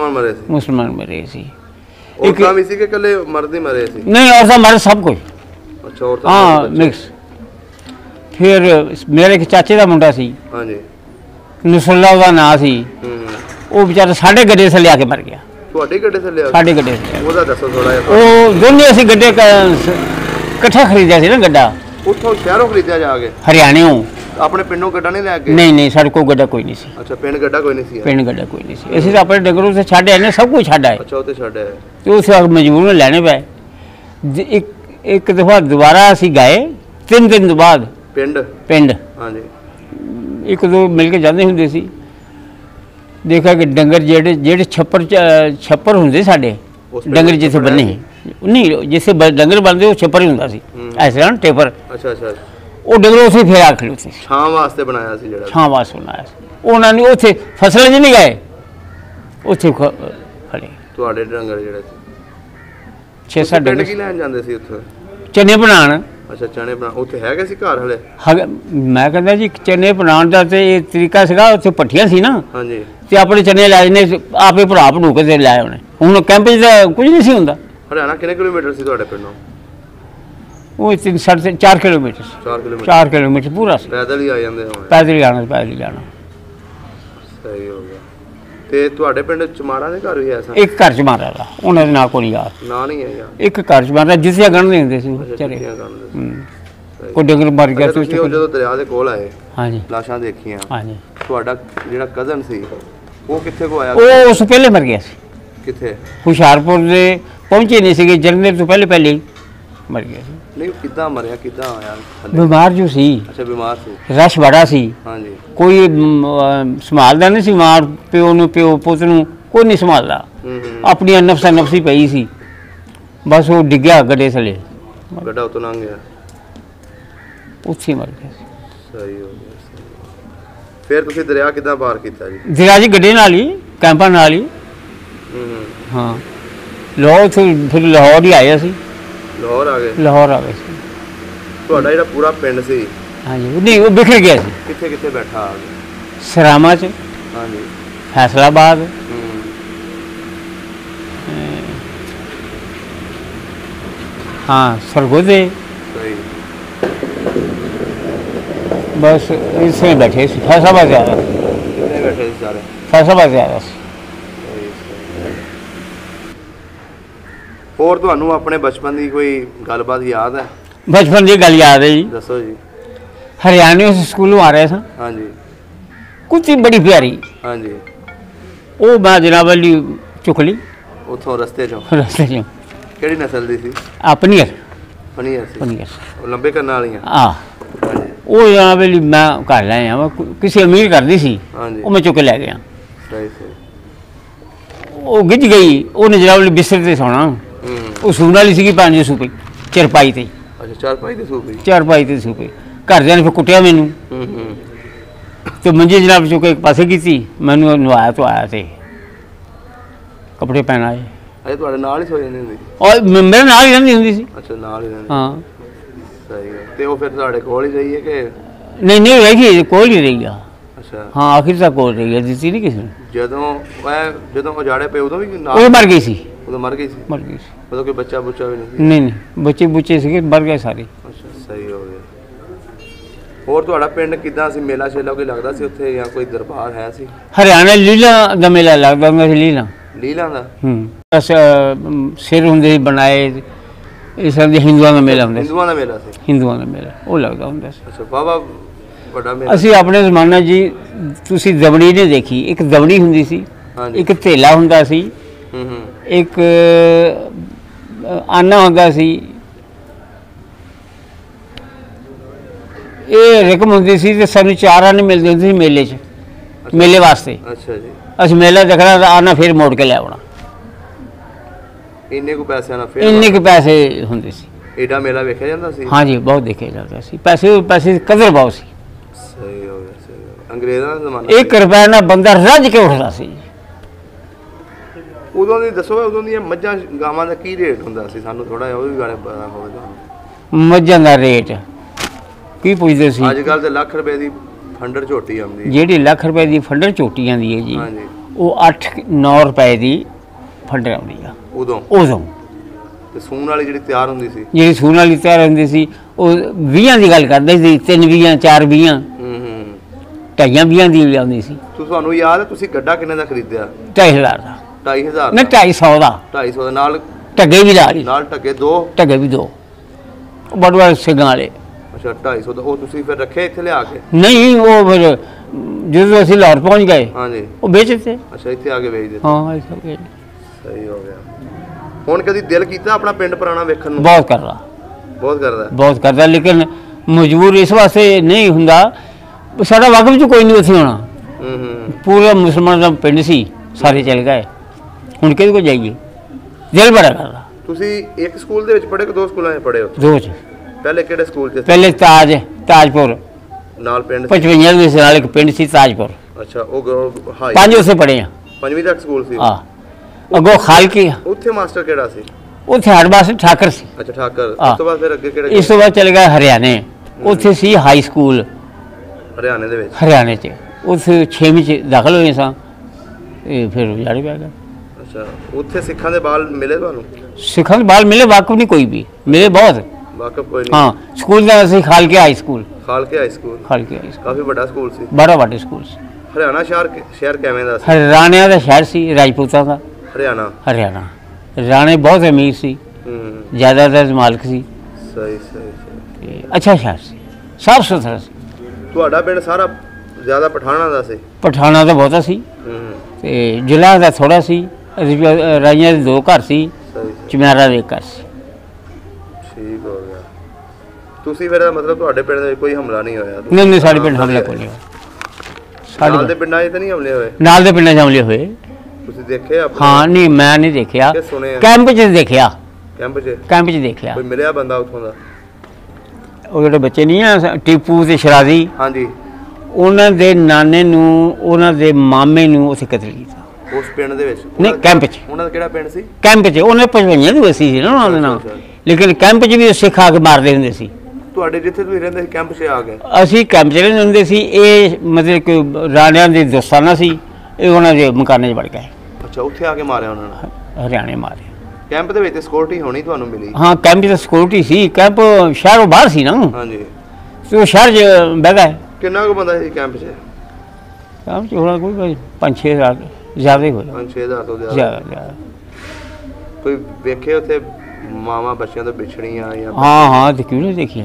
ਸੀ। ਔਰਤਾਂ ਵੀ ਸੀ ਕਿ ਇਕੱਲੇ ਮਰਦ ਹੀ ਮਰੇ ਸੀ? ਨਹੀਂ, ਔਰਤਾਂ ਮਰਦ ਸਭ ਕੁਝ। ਅੱਛਾ, ਔਰਤਾਂ ਹਾਂ, ਮਿਕਸ। ਫਿਰ ਮੇਰੇ ਇੱਕ ਚਾਚੇ ਦਾ ਮੁੰਡਾ ਸੀ, ਹਾਂਜੀ, ਨਸਰੁੱਲਾ ਉਹਦਾ ਨਾਂ ਸੀ। ਉਹ ਵਿਚਾਰਾ ਸਾਡੇ ਗੱਡੇ ਥੱਲੇ ਆ ਕੇ ਮਰ ਗਿਆ। ਤੁਹਾਡੇ ਗੱਡੇ ਥੱਲੇ? ਸਾਡੇ ਗੱਡੇ ਥੱਲੇ। ਉਹਦਾ ਦੱਸੋ ਥੋੜਾ ਜਿਹਾ। ਉਹ ਦੋਨੇ ਅਸੀਂ ਗੱਡੇ ਇਕੱਠਾ ਖਰੀਦਿਆ ਸੀ ਨਾ ਗੱਡਾ। ਉੱਥੋਂ ਸ਼ਹਿਰੋਂ ਖਰੀਦਿਆ ਜਾ ਕੇ? ਹਰਿਆਣਿਓਂ। ਆਪਣੇ ਪਿੰਡੋਂ ਗੱਡਾ ਨਹੀਂ ਲੈ ਕੇ? ਨਹੀਂ, ਸਾਡੇ ਕੋਲ ਗੱਡਾ ਕੋਈ ਨਹੀਂ ਸੀ। ਅੱਛਾ, ਪਿੰਡ ਗੱਡਾ ਕੋਈ ਨਹੀਂ ਸੀ? ਅਸੀਂ ਤਾਂ ਆਪਣੇ ਡੰਗਰ ਉੱਥੇ ਛੱਡ ਆਏ ਨੇ, ਸਭ ਕੁਝ ਛੱਡ ਆਏ। ਅੱਛਾ, ਉੱਥੇ ਛੱਡ ਆਏ ਤੇ ਉੱਥੇ ਮਜਬੂਰ ਲੈਣੇ ਪਏ। ਇੱਕ ਦਫਾ ਦੁਬਾਰਾ ਅਸੀਂ ਗਏ 3 ਦਿਨ ਤੋਂ ਬਾਅਦ ਪਿੰਡ। ਹਾਂਜੀ, ਇੱਕ ਦੋ ਮਿਲ ਕੇ ਜਾਂਦੇ ਹੁੰਦੇ ਸੀ। ਦੇਖਿਆ ਕਿ ਡੰਗਰ ਜਿਹੜੇ ਛੱਪਰ ਹੁੰਦੇ ਸਾਡੇ ਡੰਗਰ ਜਿੱਥੇ ਬੰਨੇ ਨਹੀਂ, ਜਿੱਥੇ ਡੰਗਰ ਬੰਦੇ ਉਹ ਛੱਪਰ ਹੀ ਹੁੰਦਾ ਸੀ, ਇਸ ਤਰ੍ਹਾਂ ਟੇਪਰ। ਅੱਛਾ, ਉਹ ਡੰਗਰ ਉੱਥੇ ਫੇਰ ਆ ਖੜੇ ਉੱਥੇ। ਛਾਂ ਵਾਸਤੇ ਬਣਾਇਆ ਸੀ? ਛਾਂ ਵਾਸਤੇ ਬਣਾਇਆ ਸੀ। ਉਹਨਾਂ ਨੇ ਉੱਥੇ ਫਸਲ 'ਚ ਨਹੀਂ ਗਏ, ਉੱਥੇ ਖੜੇ ਤੁਹਾਡੇ ਡੰਗਰ ਜਿਹੜੇ ਸੀ 6-7 ਪਿੰਡ ਡੰਗਰ ਕੀ ਲੈਣ ਜਾਂਦੇ ਸੀ ਉੱਥੇ? ਚਨੇ ਬਣਾਉਣ। ਅੱਛਾ ਚਣੇ ਬਣਾ ਉੱਥੇ ਹੈਗੇ ਸੀ ਘਰ ਹਲੇ? ਮੈਂ ਕਹਿੰਦਾ ਜੀ ਚਨੇ ਬਣਾਉਣ ਦਾ ਤੇ ਇਹ ਤਰੀਕਾ ਸੀਗਾ, ਉੱਥੇ ਪੱਠੀਆਂ ਸੀ ਨਾ ਹਾਂਜੀ ਤੇ ਆਪਣੇ ਚਨੇ ਲੈ ਜਨੇ ਆਪੇ ਭਰਾ ਭੜੂ ਕੇ ਤੇ ਲੈ ਆਉਣੇ। ਹੁਣ ਕੈਂਪ 'ਚ ਤਾਂ ਕੁਝ ਨਹੀਂ ਸੀ ਹੁੰਦਾ। ਹਰਿਆਣਾ ਕਿੰਨੇ ਕਿਲੋਮੀਟਰ ਸੀ ਤੁਹਾਡੇ ਪਿੰਡੋਂ? ਉਹ 4 ਕਿਲੋਮੀਟਰ 4 ਕਿਲੋਮੀਟਰ 4 ਕਿਲੋਮੀਟਰ ਪੂਰਾ ਸੀ। ਪੈਦਲ ਹੀ ਆ ਜਾਂਦੇ ਹੋਣੇ? ਪੈਦਲ ਹੀ ਜਾਣਾ, ਪੈਦਲ ਹੀ ਜਾਣਾ। ਸਹੀ ਹੋ ਗਿਆ। ਤੇ ਤੁਹਾਡੇ ਪਿੰਡ ਚਮਾੜਾ ਦੇ ਘਰ ਵੀ ਐਸਾ? ਇੱਕ ਘਰ 'ਚ ਮਾਰਿਆ ਦਾ, ਉਹਨਾਂ ਦੇ ਨਾਂ ਕੋਈ ਯਾਰ ਨਾਂ ਨਹੀਂ ਹੈ ਯਾਰ? ਇੱਕ ਘਰ 'ਚ ਮਾਰਿਆ, ਜਿੱਥੇ ਗਣਦੇ ਹੁੰਦੇ ਸੀ ਵਿਚਾਰੇ। ਕੋਈ ਡੰਗਰ ਮਰ ਗਿਆ ਸੀ। ਜਦੋਂ ਦਰਿਆ ਦੇ ਕੋਲ ਆਏ ਹਾਂਜੀ ਲਾਸ਼ਾਂ ਦੇਖੀਆਂ, ਹਾਂਜੀ, ਤੁਹਾਡਾ ਜਿਹੜਾ ਕਜ਼ਨ ਸੀ ਉਹ ਕਿੱਥੇ ਕੋ ਆਇਆ? ਉਹ ਉਸ ਤੋਂ ਪਹਿਲੇ ਮਰ ਗਿਆ ਸੀ। ਕਿੱਥੇ? ਹੁਸ਼ਿਆਰਪੁਰ ਦੇ ਪਹੁੰਚੇ ਨਹੀਂ ਸੀਗੇ, ਜਨਵਰੀ ਤੋਂ ਪਹਿਲੇ ਹੀ ਮਰ ਗਿਆ ਸੀ। ਨਹੀਂ ਕਿੱਦਾਂ ਮਰਿਆ, ਕਿੱਦਾਂ ਆਇਆ ਥੱਲੇ? ਬਿਮਾਰ ਜੋ ਸੀ। ਅੱਛਾ ਬਿਮਾਰ ਸੀ। ਰਸ਼ ਬੜਾ ਸੀ। ਹਾਂਜੀ ਕੋਈ ਸੰਭਾਲਦਾ ਨਹੀਂ ਸੀ, ਮਾਂ ਪਿਓ ਨੂੰ, ਪਿਓ ਪੁੱਤ ਨੂੰ ਕੋਈ ਨਹੀਂ ਸੰਭਾਲਦਾ। ਆਪਣੀਆਂ ਨਫਸਾ ਨਫਸੀ ਪਈ ਸੀ, ਬਸ ਉਹ ਡਿੱਗਿਆ ਗੱਡੇ ਥੱਲੇ, ਗੱਡਾ ਉਤੋਂ ਲੰਘ ਗਿਆ, ਉੱਥੇ ਮਰ ਗਿਆ ਸੀ। ਸਹੀ ਹੋ ਗਿਆ। ਫਿਰ ਤੁਸੀਂ ਦਰਿਆ ਕਿੱਦਾਂ ਪਾਰ ਕੀਤਾ ਜੀ? ਦਰਿਆ ਜੀ ਗੱਡੇ ਨਾਲ ਹੀ, ਕੈਂਪਾਂ ਨਾਲ ਹੀ। ਹਾਂ ਲਾਹੌਰ ਤੋਂ ਫਿਰ ਲਾਹੌਰ ਹੀ ਆਏ ਅਸੀਂ। ਲਾਹੌਰ ਆ ਗਏ? ਲਾਹੌਰ ਆ ਗਏ ਸੀ। ਤੁਹਾਡਾ ਜਿਹੜਾ ਪੂਰਾ ਪਿੰਡ ਸੀ? ਹਾਂਜੀ ਨਹੀਂ ਉਹ ਬਿਖਰ ਗਿਆ ਸੀ। ਕਿੱਥੇ ਕਿੱਥੇ ਬੈਠਾ ਆ ਗਿਆ? ਸਰਾਮਾ 'ਚ, ਹਾਂਜੀ, ਫੈਸਲਾਬਾਦ, हाँ सरगोदे, बस इसमें बैठे फैसलाबाद ज़्यादा बैठे सारे फैसलाबाद ज़्यादा। और ਤੁਹਾਨੂੰ ਆਪਣੇ ਬਚਪਨ ਦੀ ਕੋਈ ਗੱਲਬਾਤ ਯਾਦ ਹੈ? बचपन की गल याद है जी। दसो जी। हरियाणा से स्कूलों आ रहे थे। हाँ जी। कुत्ती बड़ी प्यारी। हाँ जी। वो मैं जनाब वाली चुक ली उतों रस्ते चो ਕਿਹੜੀ ਨਸਲ ਦੀ ਸੀ? पनीर ਪਨੀਰ ਸੀ। पनीर ਉਹ ਲੰਬੇ ਕੰਨਾਂ ਵਾਲੀਆਂ? हाँ वो जनाब वाली मैं घर ले आया, किसी अमीर कर दी सी। हाँ जी। वो मैं चुक ले गया। सही सही। वो गिज गई, उन्हें जनाब वाली बिस्तर से सोना, वो सून वाली सी 500 रुपये चरपाई ते। अच्छा चारपाई ते सो गई? चारपाई ते सो गई। घरदियां ने फिर कुटिया मैनू तो मंजी जनाब चुके एक पासे की मैनू नवाया तो आया थे कपड़े पहनाए। अरे ਤੁਹਾਡੇ ਨਾਲ ਹੀ ਸੋ ਜਾਂਦੀ ਹੁੰਦੀ? और मेरे नाल ही रहंदी हुंदी सी। अच्छा नाल ही रहंदी? हाँ सही है। ते वो फिर ਤੁਹਾਡੇ ਕੋਲ ਹੀ ਰਹੀ ਹੈ ਕਿ? नहीं नहीं रही, कोल ही रही। अच्छा हाँ आखिर तक कोल रही है, ਦਿੱਤੀ नहीं किसी ने। ਜਦੋਂ ਉਜਾੜੇ ਪਏ ਉਦੋਂ ਵੀ ਉਹ ਮਰ ਗਈ ਸੀ? ਉਦੋਂ ਮਰ ਗਈ ਸੀ। ਮਰ ਗਈ ਸੀ। ਉਦੋਂ ਕੋਈ ਬੱਚਾ ਬੁੱਚਾ ਵੀ ਨਹੀਂ ਸੀ? ਨਹੀਂ ਨਹੀਂ ਬੱਚੇ ਬੁੱਚੇ ਸੀਗੇ, ਮਰ ਗਏ ਸਾਰੇ। ਅੱਛਾ ਸਹੀ ਹੋ ਗਿਆ। ਹੋਰ ਤੁਹਾਡਾ ਪਿੰਡ ਕਿੱਦਾਂ ਸੀ? ਮੇਲਾ ਸ਼ੇਲਾ ਕੋਈ ਲੱਗਦਾ ਸੀ ਉੱਥੇ ਜਾਂ ਕੋਈ ਦਰਬਾਰ ਹੈ ਸੀ? ਹਰਿਆਣਾ ਲੀਲਾ ਦਾ ਮੇਲਾ ਲੱਗਦਾ ਹੁੰਦਾ ਸੀ। ਲੀਲਾ ਦਾ? ਸਿਰ ਹੁੰਦੇ ਸੀ ਬਣਾਏ, ਇਸ ਤਰ੍ਹਾਂ ਦੇ ਹਿੰਦੂਆਂ ਦਾ ਮੇਲਾ ਹੁੰਦਾ ਸੀ। ਹਿੰਦੂਆਂ ਦਾ ਮੇਲਾ ਸੀ? ਹਿੰਦੂਆਂ ਦਾ ਮੇਲਾ ਉਹ ਲੱਗਦਾ ਹੁੰਦਾ ਸੀ। ਅੱਛਾ ਬਾਬਾ ਵੱਡਾ ਮੇਲਾ? ਅਸੀਂ ਆਪਣੇ ਜ਼ਮਾਨੇ ਜੀ ਤੁਸੀਂ ਦਵਣੀ ਨਹੀਂ ਦੇਖੀ? ਇੱਕ ਦਵਣੀ ਹੁੰਦੀ ਸੀ, ਇੱਕ ਥੇਲਾ ਹੁੰਦਾ ਸੀ, ਇੱਕ ਆਨਾ ਹੁੰਦਾ ਸੀ, ਇਹ ਰਕਮ ਹੁੰਦੀ ਸੀ ਤੇ ਸਾਨੂੰ 4 ਆਨੇ ਮਿਲਦੇ ਹੁੰਦੇ ਸੀ ਮੇਲੇ 'ਚ, ਮੇਲੇ ਵਾਸਤੇ। ਅੱਛਾ ਜੀ। ਅਸੀਂ ਮੇਲਾ ਦੇਖਣਾ ਤਾਂ ਆਨਾ ਫਿਰ ਮੋੜ ਕੇ ਲੈ ਆਉਣਾ। ਇੰਨੇ ਕੁ ਪੈਸਿਆਂ ਨਾਲ? ਫਿਰ ਇੰਨੇ ਕੁ ਪੈਸੇ ਹੁੰਦੇ ਸੀ। ਏਡਾ ਮੇਲਾ ਵੇਖਿਆ ਜਾਂਦਾ ਸੀ? हाँ जी बहुत देखा जाता सी। पैसे पैसे की कदर बहुत सी। सही हो गया सही हो गया। अंग्रेज़ां दा ज़माना? 1 रुपए ना बंदा रज के उठदा सी। ਉਦੋਂ ਦੀ ਦੱਸੋ, ਉਦੋਂ ਦੀਆਂ ਮੱਝਾਂ ਗਾਵਾਂ ਦਾ ਕੀ ਰੇਟ ਹੁੰਦਾ ਸੀ? ਸਾਨੂੰ ਥੋੜਾ ਜਿਹਾ ਉਹ ਵੀ ਬਾਰੇ ਪਤਾ ਹੋਵੇ। ਮੱਝਾਂ ਦਾ ਰੇਟ ਕੀ ਪੁੱਛਦੇ ਸੀ? ਅੱਜ ਕੱਲ ਤੇ ਲੱਖ ਰੁਪਏ ਦੀ ਫੰਡਰ ਝੋਟੀ ਆਉਂਦੀ। ਜਿਹੜੀ ਲੱਖ ਰੁਪਏ ਦੀ ਫੰਡਰ ਝੋਟੀ ਆਉਂਦੀ ਹੈ ਜੀ, ਹਾਂਜੀ, ਉਹ 8-9 ਰੁਪਏ ਦੀ ਫੰਡਰ ਆਉਂਦੀ ਆ ਉਦੋਂ। ਤੇ ਸੂਣ ਵਾਲੀ ਜਿਹੜੀ ਤਿਆਰ ਹੁੰਦੀ ਸੀ? ਜਿਹੜੀ ਸੂਣ ਵਾਲੀ ਤਿਆਰ ਹੁੰਦੀ ਸੀ ਉਹ 20 ਦੀ ਗੱਲ ਕਰਦੇ ਸੀ, 3 20 4 20 ਢਾਈਆਂ 20 ਦੀ ਆਉਂਦੀ ਸੀ। ਤੁਹਾਨੂੰ ਯਾਦ ਹੈ ਤੁਸੀਂ ਗੱਡਾ ਕਿੰਨੇ ਦਾ ਖਰੀਦਿਆ? 2500 ਦਾ। 2500? ਨਹੀਂ 250 ਦਾ। 250 ਦੇ ਨਾਲ ਢੱਗੇ ਵੀ ਨਾਲ ਢੱਗੇ 2? ਢੱਗੇ ਵੀ 2 ਬੜਵਾਲ ਸਿੰਘਾਂ ਵਾਲੇ। ਅੱਛਾ 250 ਦਾ। ਉਹ ਤੁਸੀਂ ਫਿਰ ਰੱਖੇ ਇੱਥੇ ਲਿਆ ਕੇ? ਨਹੀਂ ਉਹ ਫਿਰ ਜਦੋਂ ਅਸੀਂ ਲਾਹੌਰ ਪਹੁੰਚ ਗਏ, ਹਾਂਜੀ, ਉਹ ਵੇਚ ਦਿੱਤੇ। ਅੱਛਾ ਇੱਥੇ ਆ ਕੇ ਵੇਚ ਦਿੱਤੇ? ਹਾਂ ਇੱਥੇ ਵੇਚ। ਸਹੀ ਹੋ ਗਿਆ। ਹੁਣ ਕਦੀ ਦਿਲ ਕੀਤਾ ਆਪਣਾ ਪਿੰਡ ਪੁਰਾਣਾ ਵੇਖਣ ਨੂੰ? ਬਹੁਤ ਕਰਦਾ, ਬਹੁਤ ਕਰਦਾ, ਬਹੁਤ ਕਰਦਾ, ਲੇਕਿਨ ਮਜਬੂਰ ਇਸ ਵਾਸਤੇ ਨਹੀਂ ਹੁੰਦਾ, ਸਾਡਾ ਵਾਕਫ 'ਚ ਕੋਈ ਨਹੀਂ ਉੱਥੇ ਹੋਣਾ। ਪੂਰਾ ਮੁਸਲਮਾਨ ਦਾ ਪਿੰਡ ਸੀ, ਸਾਰੇ ਚਲੇ ਗਏ, ਹੁਣ ਕਿਹਦੇ ਕੋਲ ਜਾਈਏ? ਦਿਲ ਬੜਾ ਕਰਦਾ। ਤੁਸੀਂ ਇੱਕ ਸਕੂਲ ਦੇ ਵਿੱਚ ਪੜ੍ਹੇ ਕਿ 2 ਸਕੂਲਾਂ 'ਚ ਪੜ੍ਹੇ ਹੋ? 2 'ਚ। ਪਹਿਲੇ ਕਿਹੜੇ ਸਕੂਲ 'ਚ? ਪਹਿਲੇ ਤਾਜਪੁਰ ਨਾਲ ਪਿੰਡ 55 ਦੇ ਨਾਲ ਇੱਕ ਪਿੰਡ ਸੀ ਤਾਜਪੁਰ। ਅੱਛਾ ਉਹ ਹਾਈ 5 ਉੱਥੇ ਪੜ੍ਹੇ ਆ 5ਵੀਂ ਤੱਕ ਸਕੂਲ ਸੀ ਹਾਂ ਅੱਗੋਂ ਖਾਲਕੀ ਉੱਥੇ ਮਾਸਟਰ ਕਿਹੜਾ ਸੀ ਉੱਥੇ ਹਰ ਪਾਸੇ ਠਾਕਰ ਸੀ ਅੱਛਾ ਠਾਕਰ ਉਸ ਤੋਂ ਬਾਅਦ ਫਿਰ ਅੱਗੇ ਕਿਹੜੇ ਇਸ ਤੋਂ ਬਾਅਦ ਚਲੇ ਗਏ ਹਰਿਆਣੇ ਉੱਥੇ ਸੀ ਹਾਈ ਸਕੂਲ ਹਰਿਆਣੇ ਦੇ ਵਿੱਚ ਹਰਿਆਣੇ 'ਚ ਉੱਥੇ 6ਵੀਂ 'ਚ ਦਾਖਲ ਹੋਏ ਸਾਂ ਇਹ ਫਿਰ ਉਜਾੜੇ ਪੈ ਗਿਆ ਅੱਛਾ ਉੱਥੇ ਸਿੱਖਾਂ ਦੇ ਬਾਲ ਮਿਲੇ ਤੁਹਾਨੂੰ ਸਿੱਖਾਂ ਦੇ ਬਾਲ ਮਿਲੇ ਵਾਕਫ ਨਹੀਂ ਕੋਈ ਵੀ ਮਿਲੇ ਬਹੁਤ ਵਾਕਫ ਕੋਈ ਨਹੀਂ ਹਾਂ ਸਕੂਲ ਦਾ ਅਸੀਂ ਖਾਲਕੇ ਹਾਈ ਸਕੂਲ ਖਾਲਕੇ ਹਾਈ ਸਕੂਲ ਕਾਫੀ ਵੱਡਾ ਸਕੂਲ ਸੀ ਬੜਾ ਵੱਡਾ ਸਕੂਲ ਸੀ ਹਰਿਆਣਾ ਸ਼ਹਿਰ ਕਿਵੇਂ ਦਾ ਸੀ ਹਰਿਆਣੇ ਦਾ ਸ਼ਹਿਰ ਸੀ ਰਾਜਪੂਤਾਂ ਦਾ ਹਰਿਆਣਾ ਰਾਣੇ ਬਹੁਤ ਅਮੀਰ ਸੀ ਜ਼ਿਆਦਾਤਰ ਮਾਲਕ ਸੀ ਸਹੀ ਅੱਛਾ ਸ਼ਹਿਰ ਸੀ ਸਾਫ ਸੁਥਰਾ ਸੀ ਤੁਹਾਡਾ ਪਿੰਡ ਸਾਰਾ ਜ਼ਿਆਦਾ ਪਠਾਣਾ ਦਾ ਸੀ ਪਠਾਣਾ ਦਾ ਬਹੁਤਾ ਸੀ ਤੇ ਜ਼ਿਲ੍ਹਾ ਦਾ ਥੋੜਾ ਸੀ ਰਾਈਆਂ ਦੇ 2 ਘਰ ਸੀ ਚਮਿਆਰਾ ਦੇ 1 ਘਰ ਸੀ ਠੀਕ ਹੋ ਗਿਆ ਤੁਸੀਂ ਫਿਰ ਮਤਲਬ ਤੁਹਾਡੇ ਪਿੰਡ ਦੇ ਕੋਈ ਹਮਲਾ ਨਹੀਂ ਹੋਇਆ ਨਹੀਂ ਸਾਡੇ ਪਿੰਡ ਹਮਲਾ ਕੋਈ ਨਹੀਂ ਹੋਇਆ ਨਾਲ ਦੇ ਪਿੰਡਾਂ 'ਚ ਤਾਂ ਨਹੀਂ ਹਮਲੇ ਹੋਏ ਨਾਲ ਦੇ ਪਿੰਡਾਂ 'ਚ ਹਮਲੇ ਹੋਏ ਤੁਸੀਂ ਦੇਖੇ ਹਾਂ ਨਹੀਂ ਮੈਂ ਨਹੀਂ ਦੇਖਿਆ ਕੈਂਪ 'ਚ ਦੇਖਿਆ ਕੈਂਪ 'ਚ ਦੇਖਿਆ ਕੋਈ ਮਿਲਿਆ ਬੰਦਾ ਉੱਥੋਂ ਦਾ ਉਹ ਜਿਹੜੇ ਬੱਚੇ ਨਹੀਂ ਆ ਟੀਪੂ ਤੇ ਸ਼ਰਾਜ਼ੀ ਹਾਂਜੀ ਉਹਨਾਂ ਦੇ ਨਾਨੇ ਨੂੰ ਉਹਨਾਂ ਦੇ ਮਾਮੇ ਨੂੰ ਉੱਥੇ ਕਤਲ ਕੀਤਾ ਉਸ ਪਿੰਡ ਦੇ ਵਿੱਚ ਨਹੀਂ ਕੈਂਪ 'ਚ ਉਹਨਾਂ ਦਾ ਕਿਹੜਾ ਪਿੰਡ ਸੀ ਕੈਂਪ 'ਚ ਉਹਨੇ ਭਜਵਾਈਆਂ ਦੀ ਵਸੀ ਸੀ ਨਾ ਉਹਨਾਂ ਦੇ ਨਾਲ ਲੇਕਿਨ ਕੈਂਪ 'ਚ ਵੀ ਸਿੱਖ ਆ ਕੇ ਮਾਰਦੇ ਹੁੰਦੇ ਸੀ ਤੁਹਾਡੇ ਜਿੱਥੇ ਤੁਸੀਂ ਰਹਿੰਦੇ ਸੀ ਕੈਂਪ 'ਚ ਆ ਗਏ ਅਸੀਂ ਕੈਂਪ 'ਚ ਰਹਿੰਦੇ ਹੁੰਦੇ ਸੀ ਇਹ ਮਤਲਬ ਕਿ ਰਾਣਿਆਂ ਦੇ ਦੋਸਤਾਨਾ ਸੀ ਇਹ ਉਹਨਾਂ ਦੇ ਮਕਾਨਾਂ 'ਚ ਵੜ ਗਏ ਅੱਛਾ ਉੱਥੇ ਆ ਕੇ ਮਾਰਿਆ ਉਹਨਾਂ ਨੇ ਹਰਿਆਣੇ ਮਾਰੇ ਕੈਂਪ ਦੇ ਵਿੱਚ ਸਿਕਿਉਰਿਟੀ ਹੋਣੀ ਤੁਹਾਨੂੰ ਮਿਲੀ ਹਾਂ ਕੈਂਪ 'ਚ ਸਿਕਿਉਰਿਟੀ ਸੀ ਕੈਂਪ ਸ਼ਹਿਰੋਂ ਬਾਹਰ ਸੀ ਨਾ ਹਾਂਜੀ ਤੇ ਉਹ ਸ਼ਹਿਰ 'ਚ ਬਹਿ ਗਏ ਕਿੰਨਾ ਕੁ ਬੰਦਾ ਸੀ ਕੈਂਪ 'ਚ ਕੈਂਪ 'ਚ ਹੋਣਾ ਕੋਈ 5-6 ਹਜ਼ਾਰ ਜ਼ਿਆਦਾ ਹੀ ਹੋਇਆ 5-6 ਹਜ਼ਾਰ ਤੋਂ ਜ਼ਿਆਦਾ ਕੋਈ ਵੇਖੇ ਉੱਥੇ ਮਾਵਾਂ ਬੱਚਿਆਂ ਤੋਂ ਵਿਛੜੀਆਂ ਜਾਂ ਹਾਂ ਤੇ ਕਿਉਂ ਨਹੀਂ ਦੇਖੀਆਂ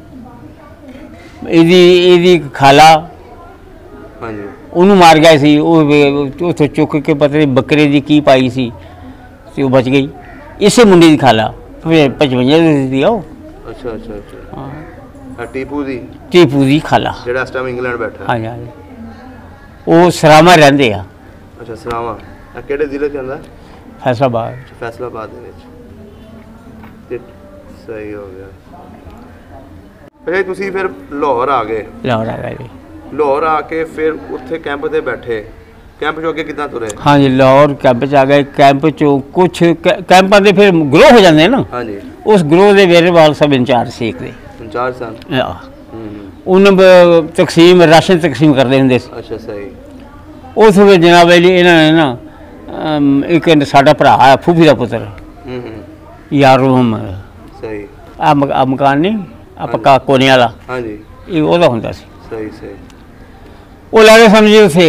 ਇਹਦੀ ਖਾਲਾ ਹਾਂਜੀ ਉਹਨੂੰ ਮਾਰ ਗਏ ਸੀ ਉਹ ਉੱਥੇ ਚੁੱਕ ਕੇ ਪਤਾ ਨਹੀਂ ਬੱਕਰੇ ਦੀ ਕੀ ਪਾਈ ਸੀ ਤੇ ਉਹ ਬਚ ਗਈ ਇਸੇ ਮੁੰਡੇ ਦੀ ਖਾਲਾ ਫਿਰ 55 ਦੀ ਉਹ ਅੱਛਾ ਹਾਂ ਟੀਪੂ ਦੀ ਖਾਲਾ ਜਿਹੜਾ ਇਸ ਟਾਈਮ ਇੰਗਲੈਂਡ ਬੈਠਾ ਹਾਂ ਉਹ ਸਰਾਮਾ ਰਹਿੰਦੇ ਆ ਅੱਛਾ ਸਰਾਮਾ ਕਿਹੜੇ ਜ਼ਿਲ੍ਹੇ 'ਚ ਆਉਂਦਾ ਫੈਸਲਾਬਾਦ ਦੇ ਵਿੱਚ ਤੇ ਸਹੀ ਹੋ ਗਿਆ ਅੱਛਾ ਤੁਸੀਂ ਫਿਰ ਲਾਹੌਰ ਆ ਗਏ ਲਾਹੌਰ ਆ ਕੇ ਫਿਰ ਉੱਥੇ ਕੈਂਪ ਤੇ ਬੈਠੇ ਕੈਂਪ 'ਚੋਂ ਅੱਗੇ ਕਿੱਦਾਂ ਤੁਰੇ ਹਾਂਜੀ ਲਾਹੌਰ ਕੈਂਪ 'ਚ ਆ ਗਏ ਕੈਂਪ 'ਚੋਂ ਕੁਛ ਕੈਂਪਾਂ ਦੇ ਫਿਰ ਗਰੋਹ ਹੋ ਜਾਂਦੇ ਨਾ ਹਾਂਜੀ ਉਸ ਗਰੋਹ ਦੇ ਵੇਰੇਵਾਲ ਸਭ ਇੰਚਾਰਜ ਸੀ ਇੱਕ ਦੇ ਇੰਚਾਰਜ ਸਨ ਉਹਨਾਂ ਤਕਸੀਮ ਰਾਸ਼ਨ ਤਕਸੀਮ ਕਰਦੇ ਹੁੰਦੇ ਸੀ ਅੱਛਾ ਸਹੀ ਉਸ ਵੇਲੇ ਜਨਾਬ ਇਹਨਾਂ ਨੇ ਨਾ ਇੱਕ ਸਾਡਾ ਭਰਾ ਆ ਫੂਫੀ ਦਾ ਪੁੱਤਰ ਯਾਰੋ ਸਹੀ ਆ ਮਕਾਨ ਨਹੀਂ ਆ ਪੱਕਾ ਕੋਨੇ ਵਾਲਾ ਹਾਂਜੀ ਇਹ ਉਹਦਾ ਹੁੰਦਾ ਸੀ ਸਹੀ ਉਹ ਲਾਗੇ ਸਮਝੀ ਉੱਥੇ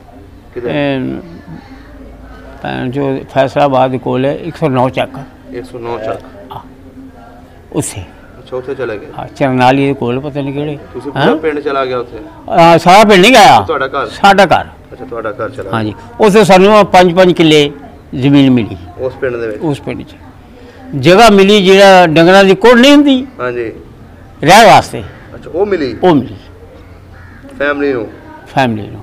ਜੋ ਫੈਸਲਾਬਾਦ ਦੇ ਕੋਲ ਹੈ 109 ਚੱਕ ਉੱਥੇ ਅੱਛਾ ਉੱਥੇ ਚਲੇ ਗਏ ਹਾਂ ਚਰਨਾਲੀ ਦੇ ਕੋਲ ਪਤਾ ਨਹੀਂ ਕਿਹੜੇ ਤੁਸੀਂ ਪੂਰਾ ਪਿੰਡ ਚਲਾ ਗਿਆ ਉੱਥੇ ਸਾਰਾ ਪਿੰਡ ਨਹੀਂ ਗਿਆ ਤੁਹਾਡਾ ਘਰ ਸਾਡਾ ਘਰ ਅੱਛਾ ਤੁਹਾਡਾ ਘਰ ਚਲਾ ਹਾਂਜੀ ਉੱਥੇ ਸਾਨੂੰ 5-5 ਕਿੱਲੇ ਜ਼ਮੀਨ ਮਿਲੀ ਉਸ ਪਿੰਡ 'ਚ ਜਗ੍ਹਾ ਮਿਲੀ ਜਿਹੜਾ ਡੰਗਰਾਂ ਦੀ ਕੋੜ ਨਹੀਂ ਹੁੰਦੀ ਹਾਂਜੀ ਰਹਿਣ ਵਾਸਤੇ ਅੱਛਾ ਉਹ ਮਿਲੀ ਫੈਮਿਲੀ ਨੂੰ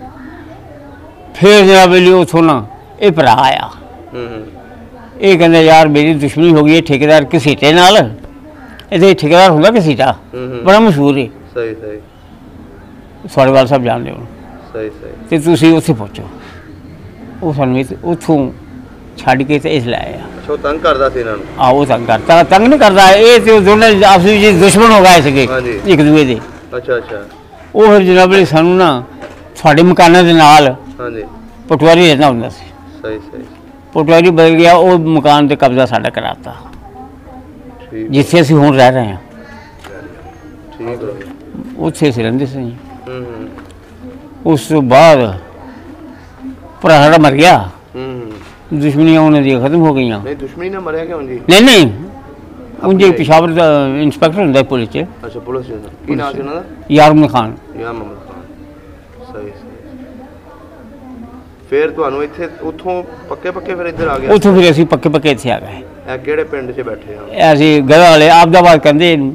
ਫਿਰ ਜਨਾਬ ਲਈ ਉੱਥੋਂ ਨਾ ਇਹ ਭਰਾ ਆਇਆ ਇਹ ਕਹਿੰਦਾ ਯਾਰ ਮੇਰੀ ਦੁਸ਼ਮਣੀ ਹੋ ਗਈ ਹੈ ਠੇਕੇਦਾਰ ਘਸੀਟੇ ਨਾਲ ਇਹਦੇ ਠੇਕੇਦਾਰ ਹੁੰਦਾ ਘਸੀਟਾ ਬੜਾ ਮਸ਼ਹੂਰ ਹੈ ਸਹੀ ਸਵਾੜਵਾਲ ਸਾਹਿਬ ਜਾਣਦੇ ਹੋ ਤੇ ਤੁਸੀਂ ਉੱਥੇ ਪਹੁੰਚੋ ਉਹ ਸਾਨੂੰ ਉੱਥੋਂ ਛੱਡ ਕੇ ਤੇ ਇਸ ਲੈ ਆਇਆ ਅੱਛਾ ਤੰਗ ਕਰਦਾ ਸੀ ਇਹਨਾਂ ਨੂੰ ਉਹ ਤੰਗ ਨਹੀਂ ਕਰਦਾ ਇਹ ਤੇ ਦੋਨੇ ਆਪਸ ਵਿੱਚ ਦੁਸ਼ਮਣ ਹੋ ਗਏ ਸੀਗੇ ਇੱਕ ਦੂਏ ਦੇ ਅੱਛਾ ਉਹ ਫਿਰ ਜਨਾਬ ਲਈ ਸਾਨੂੰ ਨਾ ਸਾਡੇ ਮਕਾਨਾਂ ਦੇ ਨਾਲ ਹਾਂਜੀ ਪਟਵਾਰੀ ਰਹਿੰਦਾ ਹੁੰਦਾ ਸੀ ਪਟਵਾਰੀ ਬਦਲ ਗਿਆ ਉਹ ਮਕਾਨ ਤੇ ਕਬਜ਼ਾ ਸਾਡਾ ਕਰਾਤਾ ਜਿੱਥੇ ਅਸੀਂ ਹੁਣ ਰਹਿ ਰਹੇ ਹਾਂ ਉੱਥੇ ਅਸੀਂ ਰਹਿੰਦੇ ਸੀ ਉਸ ਤੋਂ ਬਾਅਦ ਭਰਾ ਸਾਡਾ ਮਰ ਗਿਆ ਦੁਸ਼ਮਣੀਆਂ ਉਹਨਾਂ ਦੀਆਂ ਖਤਮ ਹੋ ਗਈਆਂ ਨਹੀਂ ਦੁਸ਼ਮਣੀ ਨਾਲ ਮਰਿਆ ਕਿਉਂ ਜੀ ਨਹੀਂ ਉਂਝ ਪਿਸ਼ਾਵਰ ਦਾ ਇੰਸਪੈਕਟਰ ਹੁੰਦਾ ਪੁਲਿਸ 'ਚ ਅੱਛਾ ਪੁਲਿਸ 'ਚ ਕੀ ਨਾਮ ਸੀ ਉਹਨਾਂ ਦਾ ਯਾਰ ਮੁਹੰਮਦ ਖਾਨ ਸਹੀ ਫਿਰ ਤੁਹਾਨੂੰ ਇੱਥੇ ਉੱਥੋਂ ਪੱਕੇ ਫਿਰ ਇੱਧਰ ਆ ਗਏ ਉੱਥੋਂ ਫਿਰ ਅਸੀਂ ਪੱਕੇ ਇੱਥੇ ਆ ਗਏ ਇਹ ਕਿਹੜੇ ਪਿੰਡ 'ਚ ਬੈਠੇ ਆ ਅਸੀਂ ਗੜਾ ਵਾਲੇ ਆਬਦਾਬਾਦ ਕਹਿੰਦੇ ਇਹਨੂੰ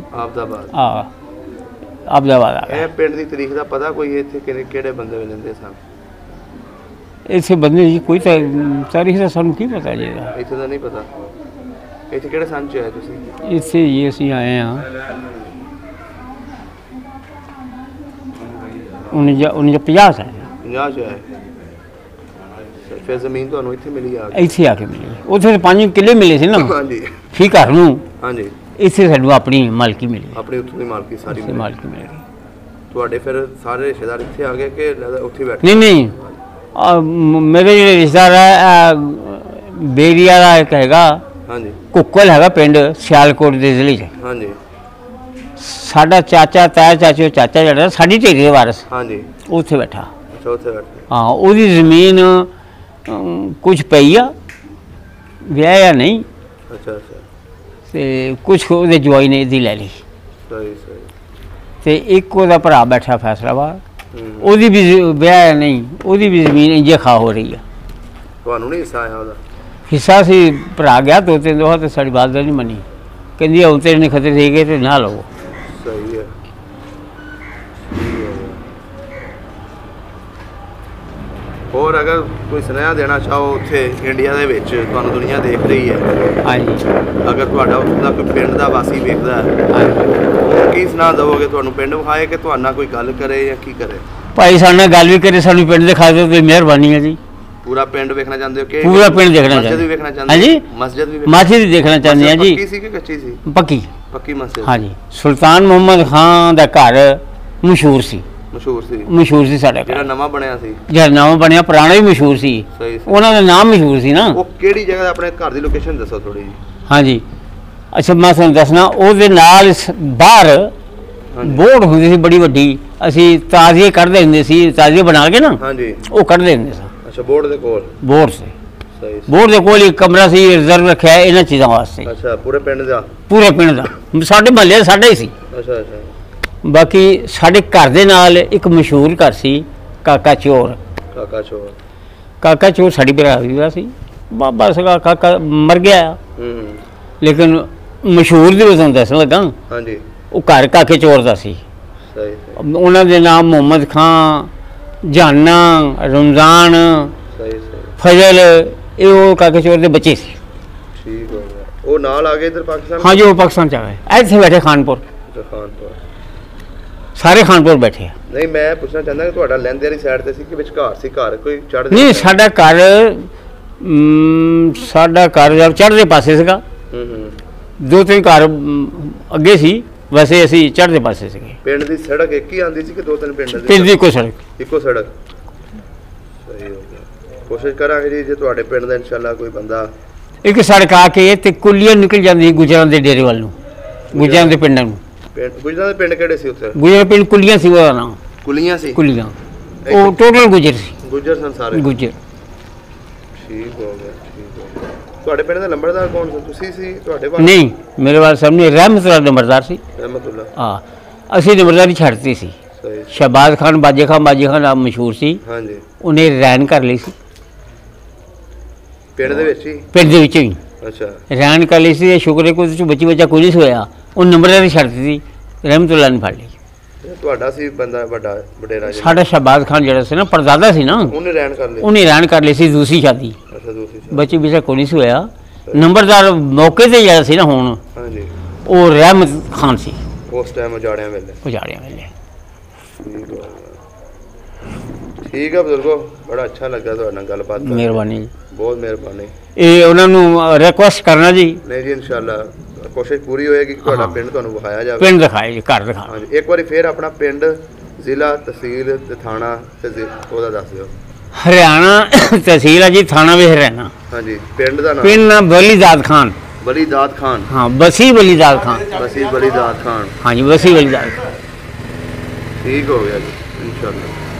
ਆਬਦਾਬਾਦ ਆ ਇਹ ਪਿੰਡ ਦੀ ਤਾਰੀਖ ਦਾ ਪਤਾ ਕੋਈ ਇੱਥੇ ਕਿਹੜੇ ਬੰਦੇ ਰਹਿੰਦੇ ਸਨ ਇੱਥੇ ਬੰਦੇ ਜੀ ਕੋਈ ਤਾਰੀਖ ਦਾ ਸਾਨੂੰ ਕੀ ਪਤਾ ਜੀ ਇੱਥੇ ਦਾ ਨਹੀਂ ਪਤਾ ਇੱਥੇ ਕਿਹੜੇ ਸੰਨ 'ਚ ਆਏ ਤੁਸੀਂ ਇੱਥੇ ਜੀ ਅਸੀਂ ਆਏ ਹਾਂ 1950 ਸਾਲ 50 ਚ ਆਏ। ਫਿਰ ਜ਼ਮੀਨ ਤੁਹਾਨੂੰ ਇੱਥੇ ਮਿਲੀ ਆ ਕੇ? ਇੱਥੇ ਆ ਕੇ ਮਿਲੀ। ਉੱਥੇ 5 ਕਿੱਲੇ ਮਿਲੇ ਸੀ ਨਾ ਹਾਂਜੀ ਫੀ ਘਰ ਨੂੰ, ਹਾਂਜੀ। ਇੱਥੇ ਸਾਨੂੰ ਆਪਣੀ ਮਾਲਕੀ ਮਿਲੀ, ਆਪਣੀ ਉੱਥੋਂ ਦੀ ਮਾਲਕੀ ਸਾਰੀ ਇੱਥੇ ਮਾਲਕੀ ਮਿਲ ਗਈ। ਤੁਹਾਡੇ ਫਿਰ ਸਾਰੇ ਰਿਸ਼ਤੇਦਾਰ ਇੱਥੇ ਆ ਗਏ ਕਿ ਉੱਥੇ ਬੈਠੇ? ਨਹੀਂ ਨਹੀਂ, ਮੇਰੇ ਜਿਹੜੇ ਰਿਸ਼ਤੇਦਾਰ ਹੈ ਬੇਰੀਆ ਦਾ ਇੱਕ ਹੈਗਾ, ਹਾਂਜੀ ਕੁੱਕਲ ਹੈਗਾ ਪਿੰਡ ਸਿਆਲਕੋਟ ਦੇ ਜ਼ਿਲ੍ਹੇ 'ਚ। ਹਾਂਜੀ ਸਾਡਾ ਚਾਚਾ ਤਾਇਆ ਚਾਚੋ ਚਾਚਾ ਜਿਹੜਾ ਸਾਡੀ ਢੇਰੀ ਦੇ ਵਾਰਸ, ਹਾਂਜੀ। ਉੱਥੇ ਬੈਠਾ। ਅੱਛਾ ਉੱਥੇ ਬੈਠੇ। ਹਾਂ, ਉਹਦੀ ਜ਼ਮੀਨ ਕੁਝ ਪਈ ਆ, ਵਿਆਹਿਆ ਨਹੀਂ, ਅੱਛਾ ਅੱਛਾ ਤੇ ਕੁਛ ਉਹਦੇ ਜਵਾਈ ਨੇ ਇਹਦੀ ਲੈ ਲਈ। ਸਹੀ ਸਹੀ। ਤੇ ਇੱਕ ਉਹਦਾ ਭਰਾ ਬੈਠਾ ਫੈਸਲਾਬਾਦ, ਹੂੰ। ਉਹਦੀ ਵੀ ਵਿਆਹਿਆ ਨਹੀਂ, ਉਹਦੀ ਵੀ ਜ਼ਮੀਨ ਇੰਜੇ ਖਾ ਹੋ ਰਹੀ ਆ। ਤੁਹਾਨੂੰ ਨਹੀਂ ਹਿੱਸਾ ਆਇਆ ਉਹਦਾ? ਹਿੱਸਾ ਸੀ, ਭਰਾ ਗਿਆ 2-3 ਦੋਹਾ ਤੇ ਸਾਡੀ ਬਾਤ ਨਹੀਂ ਮੰਨੀ, ਕਹਿੰਦੀ ਹੁਣ ਤੇਰੇ ਨੇ ਖਤਰੇ ਦੇ ਗਏ ਤੇ ਨਾ ਲਵੋ। ਸਹੀ ਹੈ। ਹੋਰ ਅਗਰ ਕੋਈ ਸੁਨੇਹਾ ਦੇਣਾ ਚਾਹੋ ਉੱਥੇ ਇੰਡੀਆ ਦੇ ਵਿੱਚ, ਤੁਹਾਨੂੰ ਦੁਨੀਆ ਦੇਖ ਰਹੀ ਹੈ, ਹਾਂਜੀ ਅਗਰ ਤੁਹਾਡਾ ਉੱਥੋਂ ਦਾ ਕੋਈ ਪਿੰਡ ਦਾ ਵਾਸੀ ਵੇਖਦਾ ਹੈ, ਹਾਂਜੀ। ਕੀ ਸੁਣਾ ਦੇਵੋਗੇ? ਤੁਹਾਨੂੰ ਪਿੰਡ ਵਿਖਾਏ ਕਿ ਤੁਹਾਡੇ ਨਾਲ ਕੋਈ ਗੱਲ ਕਰੇ ਜਾਂ ਕੀ ਕਰੇ? ਭਾਈ ਸਾਡੇ ਨਾਲ ਗੱਲ ਵੀ ਕਰੇ, ਸਾਨੂੰ ਪਿੰਡ ਦਿਖਾ ਦਿਓ ਤੇ ਮਿਹਰਬਾਨੀ ਹੈ ਜੀ। ਪੂਰਾ ਪਿੰਡ ਵੇਖਣਾ ਚਾਹੁੰਦੇ ਹੋ ਕਿ ਪੂਰਾ ਪਿੰਡ ਦੇਖਣਾ ਮਸਜਿਦ ਚਾਹੁੰਦੇ? ਵੀ ਵੇਖਣਾ ਚਾਹੁੰਦੇ? ਹਾਂਜੀ ਮਸਜਿਦ ਵੀ ਮਸਜਿਦ ਵੀ ਦੇਖਣਾ ਚਾਹੁੰਦੇ ਹਾਂ ਜੀ। ਪੱਕੀ ਸੀ ਕਿ ਕੱਚੀ ਸੀ? ਪੱਕੀ। ਪੱਕੀ ਮਸਜਿਦ? ਹਾਂਜੀ, ਸੁਲਤਾਨ ਮੁਹੰਮਦ ਖਾਨ ਦਾ ਘਰ ਮਸ਼ਹੂਰ ਸੀ, ਮਸ਼ਹੂਰ ਸੀ? ਮਸ਼ਹੂਰ ਸੀ ਸਾਡਾ ਜਿਹੜਾ ਘਰ। ਨਵਾਂ ਬਣਿਆ ਸੀ? ਜਿਹੜਾ ਨਵਾਂ ਬਣਿਆ, ਪੁਰਾਣਾ ਵੀ ਮਸ਼ਹੂਰ ਸੀ, ਸਹੀ ਸਹੀ। ਉਹਨਾਂ ਦਾ ਨਾਮ ਮਸ਼ਹੂਰ ਸੀ ਨਾ। ਉਹ ਕਿਹੜੀ ਜਗ੍ਹਾ ਦਾ? ਆਪਣੇ ਘਰ ਦੀ ਲੋਕੇਸ਼ਨ ਦੱਸੋ ਥੋੜੀ ਜੀ। ਹਾਂਜੀ, ਅੱਛਾ ਮੈਂ ਤੁਹਾਨੂੰ ਦੱਸਣਾ, ਉਹਦੇ ਨਾਲ ਬਾਹਰ ਹਾਂਜੀ ਬੋਰਡ ਹੁੰਦੀ ਸੀ ਬੜੀ ਵੱਡੀ, ਅਸੀਂ ਤਾਜ਼ੀਏ ਕੱਢਦੇ ਹੁੰਦੇ ਸੀ, ਤਾਜ਼ੀਏ ਬਣਾ ਕੇ ਨਾ ਹਾਂਜੀ। ਉਹ ਕੱਢਦੇ ਹੁੰਦੇ ਸੀ। ਅੱਛਾ, ਬੋਰਡ ਦੇ ਕੋਲ? ਬੋਰਡ ਸੀ, ਸਹੀ ਸਹੀ। ਬੋਰਡ ਦੇ ਕੋਲ ਇੱਕ ਕਮਰਾ ਸੀ, ਰਿਜ਼ਰਵ ਰੱਖਿਆ ਹੈ ਇਹਨਾਂ ਚੀਜ਼ਾਂ ਵਾਸਤੇ। ਅੱਛਾ, ਪੂਰੇ ਪਿੰਡ ਦਾ? ਪੂਰੇ ਪਿੰਡ ਦਾ, ਸਾਡੇ ਮਹੱਲੇ ਸਾਡਾ ਹੀ ਸੀ। ਅੱਛਾ ਅੱਛਾ। ਬਾਕੀ ਸਾਡੇ ਘਰ ਦੇ ਨਾਲ ਇੱਕ ਮਸ਼ਹੂਰ ਘਰ ਸੀ, ਕਾਕਾ ਚੋਰ। ਕਾਕਾ ਚੋਰ? ਕਾਕਾ ਚੋਰ ਸਾਡੀ ਬਰਾਦਰੀ ਦਾ ਸੀ, ਬਾਬਾ ਸਗਾ ਕਾਕਾ ਮਰ ਗਿਆ, ਹੂੰ। ਲੇਕਿਨ ਮਸ਼ਹੂਰ ਦੀ ਵਜ੍ਹਾ ਦੱਸਣ ਲੱਗਾ, ਹਾਂਜੀ। ਉਹ ਘਰ ਕਾਕੇ ਚੋਰ ਦਾ ਸੀ। ਸਹੀ ਸਹੀ ਉਹਨਾਂ ਦੇ ਨਾਮ ਮੁਹੰਮਦ ਖਾਨ, ਜਾਨਾ, ਰਮਜ਼ਾਨ, ਸਹੀ ਸਹੀ। ਫਜ਼ਲ, ਇਹ ਉਹ ਕਾਕੇ ਚੋਰ ਦੇ ਬੱਚੇ ਸੀ। ਠੀਕ ਹੋ ਗਿਆ। ਉਹ ਨਾਲ ਆ ਗਏ ਇੱਧਰ ਪਾਕਿਸਤਾਨ? ਹਾਂਜੀ, ਉਹ ਪਾਕਿਸਤਾਨ ਚ ਆ ਗਏ, ਇੱਥੇ ਬੈਠੇ ਖਾਨਪੁਰ, ਖਾਨਪੁਰ। ਸਾਰੇ ਖਾਨਪੁਰ ਬੈਠੇ ਆ। ਨਹੀਂ, ਮੈਂ ਪੁੱਛਣਾ ਚਾਹੁੰਦਾ ਕਿ ਤੁਹਾਡਾ ਲਹਿੰਦੇ ਵਾਲੀ ਸਾਈਡ ਤੇ ਸੀ ਕਿ ਵਿਚਕਾਰ ਸੀ ਘਰ ਕੋਈ ਚੜ੍ਹਦੇ? ਨਹੀਂ, ਸਾਡਾ ਘਰ ਚੜ੍ਹਦੇ ਪਾਸੇ ਸੀਗਾ। ਹੂੰ ਹੂੰ। 2-3 ਘਰ ਅੱਗੇ ਸੀ, ਵੈਸੇ ਅਸੀਂ ਚੜ੍ਹਦੇ ਪਾਸੇ ਸੀਗੇ। ਪਿੰਡ ਦੀ ਸੜਕ ਇੱਕ ਹੀ ਆਉਂਦੀ ਸੀ ਕਿ ਦੋ ਤਿੰਨ ਪਿੰਡ ਦੀ? ਪਿੰਡ ਦੀ ਇੱਕੋ ਸੜਕ। ਇੱਕੋ ਸੜਕ। ਸਹੀ ਹੋ ਗਿਆ। ਕੋਸ਼ਿਸ਼ ਕਰਾਂਗੇ ਜੀ, ਜੇ ਤੁਹਾਡੇ ਪਿੰਡ ਦਾ ਇਨਸ਼ਾਅੱਲਾ ਕੋਈ ਬੰਦਾ। ਇੱਕ ਸੜਕ ਆ ਕੇ ਤੇ ਕੁੱਲੀਆਂ ਨਿਕਲ ਜਾਂਦੀ ਗੁਜਰਾਂ ਦੇ ਡੇਰੇ ਵੱਲ ਨੂੰ, ਗੁਜਰਾਂ ਦੇ ਪਿੰਡਾਂ ਨੂੰ। ਗੁਜਰਾਂ ਦੇ ਪਿੰਡ ਕਿਹੜੇ ਸੀ ਉੱਥੇ? ਗੁਜਰ ਪਿੰਡ ਕੁੱਲੀਆਂ ਸੀ, ਉਹਦਾ ਨਾਮ ਕੁਲੀਆਂ ਸੀ? ਕੁੱਲੀਆਂ, ਉਹ ਟੋਟਲ ਗੁਜਰ ਸੀ। ਗੁਜਰ ਸਨ ਸਾਰੇ? ਗੁਜਰ। ਠੀਕ ਹੋ ਗਿਆ, ਠੀਕ ਹੋ ਗਿਆ। ਤੁਹਾਡੇ ਪਿੰਡ ਦਾ ਲੰਬੜਦਾਰ ਕੌਣ ਸੀ? ਤੁਸੀਂ ਸੀ? ਤੁਹਾਡੇ ਬਾਅਦ? ਨਹੀਂ, ਮੇਰੇ ਬਾਅਦ ਸਾਹਮਣੇ ਰਹਿਮਤੁल्लाह ਨੰਬਰਦਾਰ ਸੀ। ਰਹਿਮਤੁल्लाह? ਹਾਂ, ਅਸੀਂ ਨੰਬਰਦਾਰੀ ਛੱਡਤੀ ਸੀ। ਸਹੀ। ਸ਼ਹਬਾਜ਼ ਖਾਨ, ਬਾਜੇ ਖਾਨ ਨਾਮ ਮਸ਼ਹੂਰ ਸੀ, ਹਾਂਜੀ। ਉਹਨੇ ਰੈਨ ਕਰ ਲਈ ਸੀ ਪਿੰਡ ਦੇ ਵਿੱਚ ਹੀ? ਪਿੰਡ ਦੇ ਵਿੱਚ ਹੀ ਅੱਛਾ। ਰੈਨ ਕਰ ਲਈ ਸੀ। ਸ਼ੁਕਰ ਹੈ ਕੋਈ ਉਹਦੇ 'ਚ ਬੱਚੀ ਬੱਚਾ ਕੋਈ ਨਹੀਂ ਹੋਇਆ, ਉਹ ਨੰਬਰਦਾਰੀ ਛੱਡਤੀ ਸੀ, ਰਹਿਮਤੁल्लाह ਨੇ ਫੜ ਲਈ। ਤੁਹਾਡਾ ਸੀ ਬੰਦਾ ਵੱਡਾ ਵਡੇਰਾ ਜੀ? ਸਾਡਾ ਸ਼ਹਬਾਜ਼ ਖਾਨ ਜਿਹੜਾ ਸੀ ਨਾ, ਪਰਦਾਦਾ ਸੀ ਨਾ, ਉਹਨੇ ਰੈਨ ਕਰ ਲਈ? ਉਹਨੇ ਰੈਨ ਕਰ ਲਈ ਸੀ, ਦੂਸਰੀ ਸ਼ਾਦੀ। ਅੱਛਾ, ਦੂਸਰੀ ਸੀ। ਬੱਚੀ ਬਿਚਾ ਕੋਈ ਨਹੀਂ ਹੋਇਆ। ਨੰਬਰਦਾਰ ਮੌਕੇ ਤੇ ਜਿਹੜਾ ਸੀ ਨਾ ਹੁਣ, ਹਾਂਜੀ, ਉਹ ਰਹਿਮਤ ਖਾਨ ਸੀ, ਉਸ ਟਾਈਮ ਉਜਾੜਿਆਂ ਵੇਲੇ? ਉਜਾੜਿਆਂ ਵੇਲੇ। ਠੀਕ ਹੋ ਗਿਆ। ਠੀਕ ਹੈ ਬਜ਼ੁਰਗੋ, ਬੜਾ ਅੱਛਾ ਲੱਗਾ ਤੁਹਾਡੇ ਨਾਲ ਗੱਲਬਾਤ ਕਰਕੇ। ਮਿਹਰਬਾਨੀ ਜੀ, ਬਹੁਤ ਮਿਹਰਬਾਨੀ। ਇਹ ਉਹਨਾਂ ਨੂੰ ਰਿਕੁਐਸਟ ਕਰਨਾ ਜੀ। ਨਹੀਂ ਜੀ, ਇਨਸ਼ਾਅੱਲਾ ਕੋਸ਼ਿਸ਼ ਪੂਰੀ ਹੋਏਗੀ ਕਿ ਤੁਹਾਡਾ ਪਿੰਡ ਤੁਹਾਨੂੰ ਵਿਖਾਇਆ ਜਾਵੇ। ਪਿੰਡ ਦਿਖਾਏ ਜੀ, ਘਰ ਦਿਖਾ। ਹਾਂਜੀ, ਇੱਕ ਵਾਰੀ ਫੇਰ ਆਪਣਾ ਪਿੰਡ, ਜ਼ਿਲ੍ਹਾ, ਤਹਿਸੀਲ ਤੇ ਥਾਣਾ ਤੇ ਉਹਦਾ ਦੱਸ ਦਿਓ। ਹਰਿਆਣਾ ਤਹਿਸੀਲ ਹੈ ਜੀ, ਥਾਣਾ ਵੀ ਹਰਿਆਣਾ। ਹਾਂਜੀ, ਪਿੰਡ ਦਾ ਨਾਮ? ਪਿੰਡ ਨਾਮ ਬਲੀਦਾਦ ਖਾਨ। ਬਲੀਦਾਦ ਖਾਨ? ਹਾਂ, ਬਸੀ ਬਲੀਦਾਦ ਖਾਨ। ਬਸੀ ਬਲੀਦਾਦ ਖਾਨ। ਹਾਂਜੀ, ਬਸੀ ਬਲੀਦਾਦ ਖਾਨ। ਠੀਕ ਹੋ ਗਿਆ ਜੀ, ਇਨਸ਼ਾਅੱਲਾ।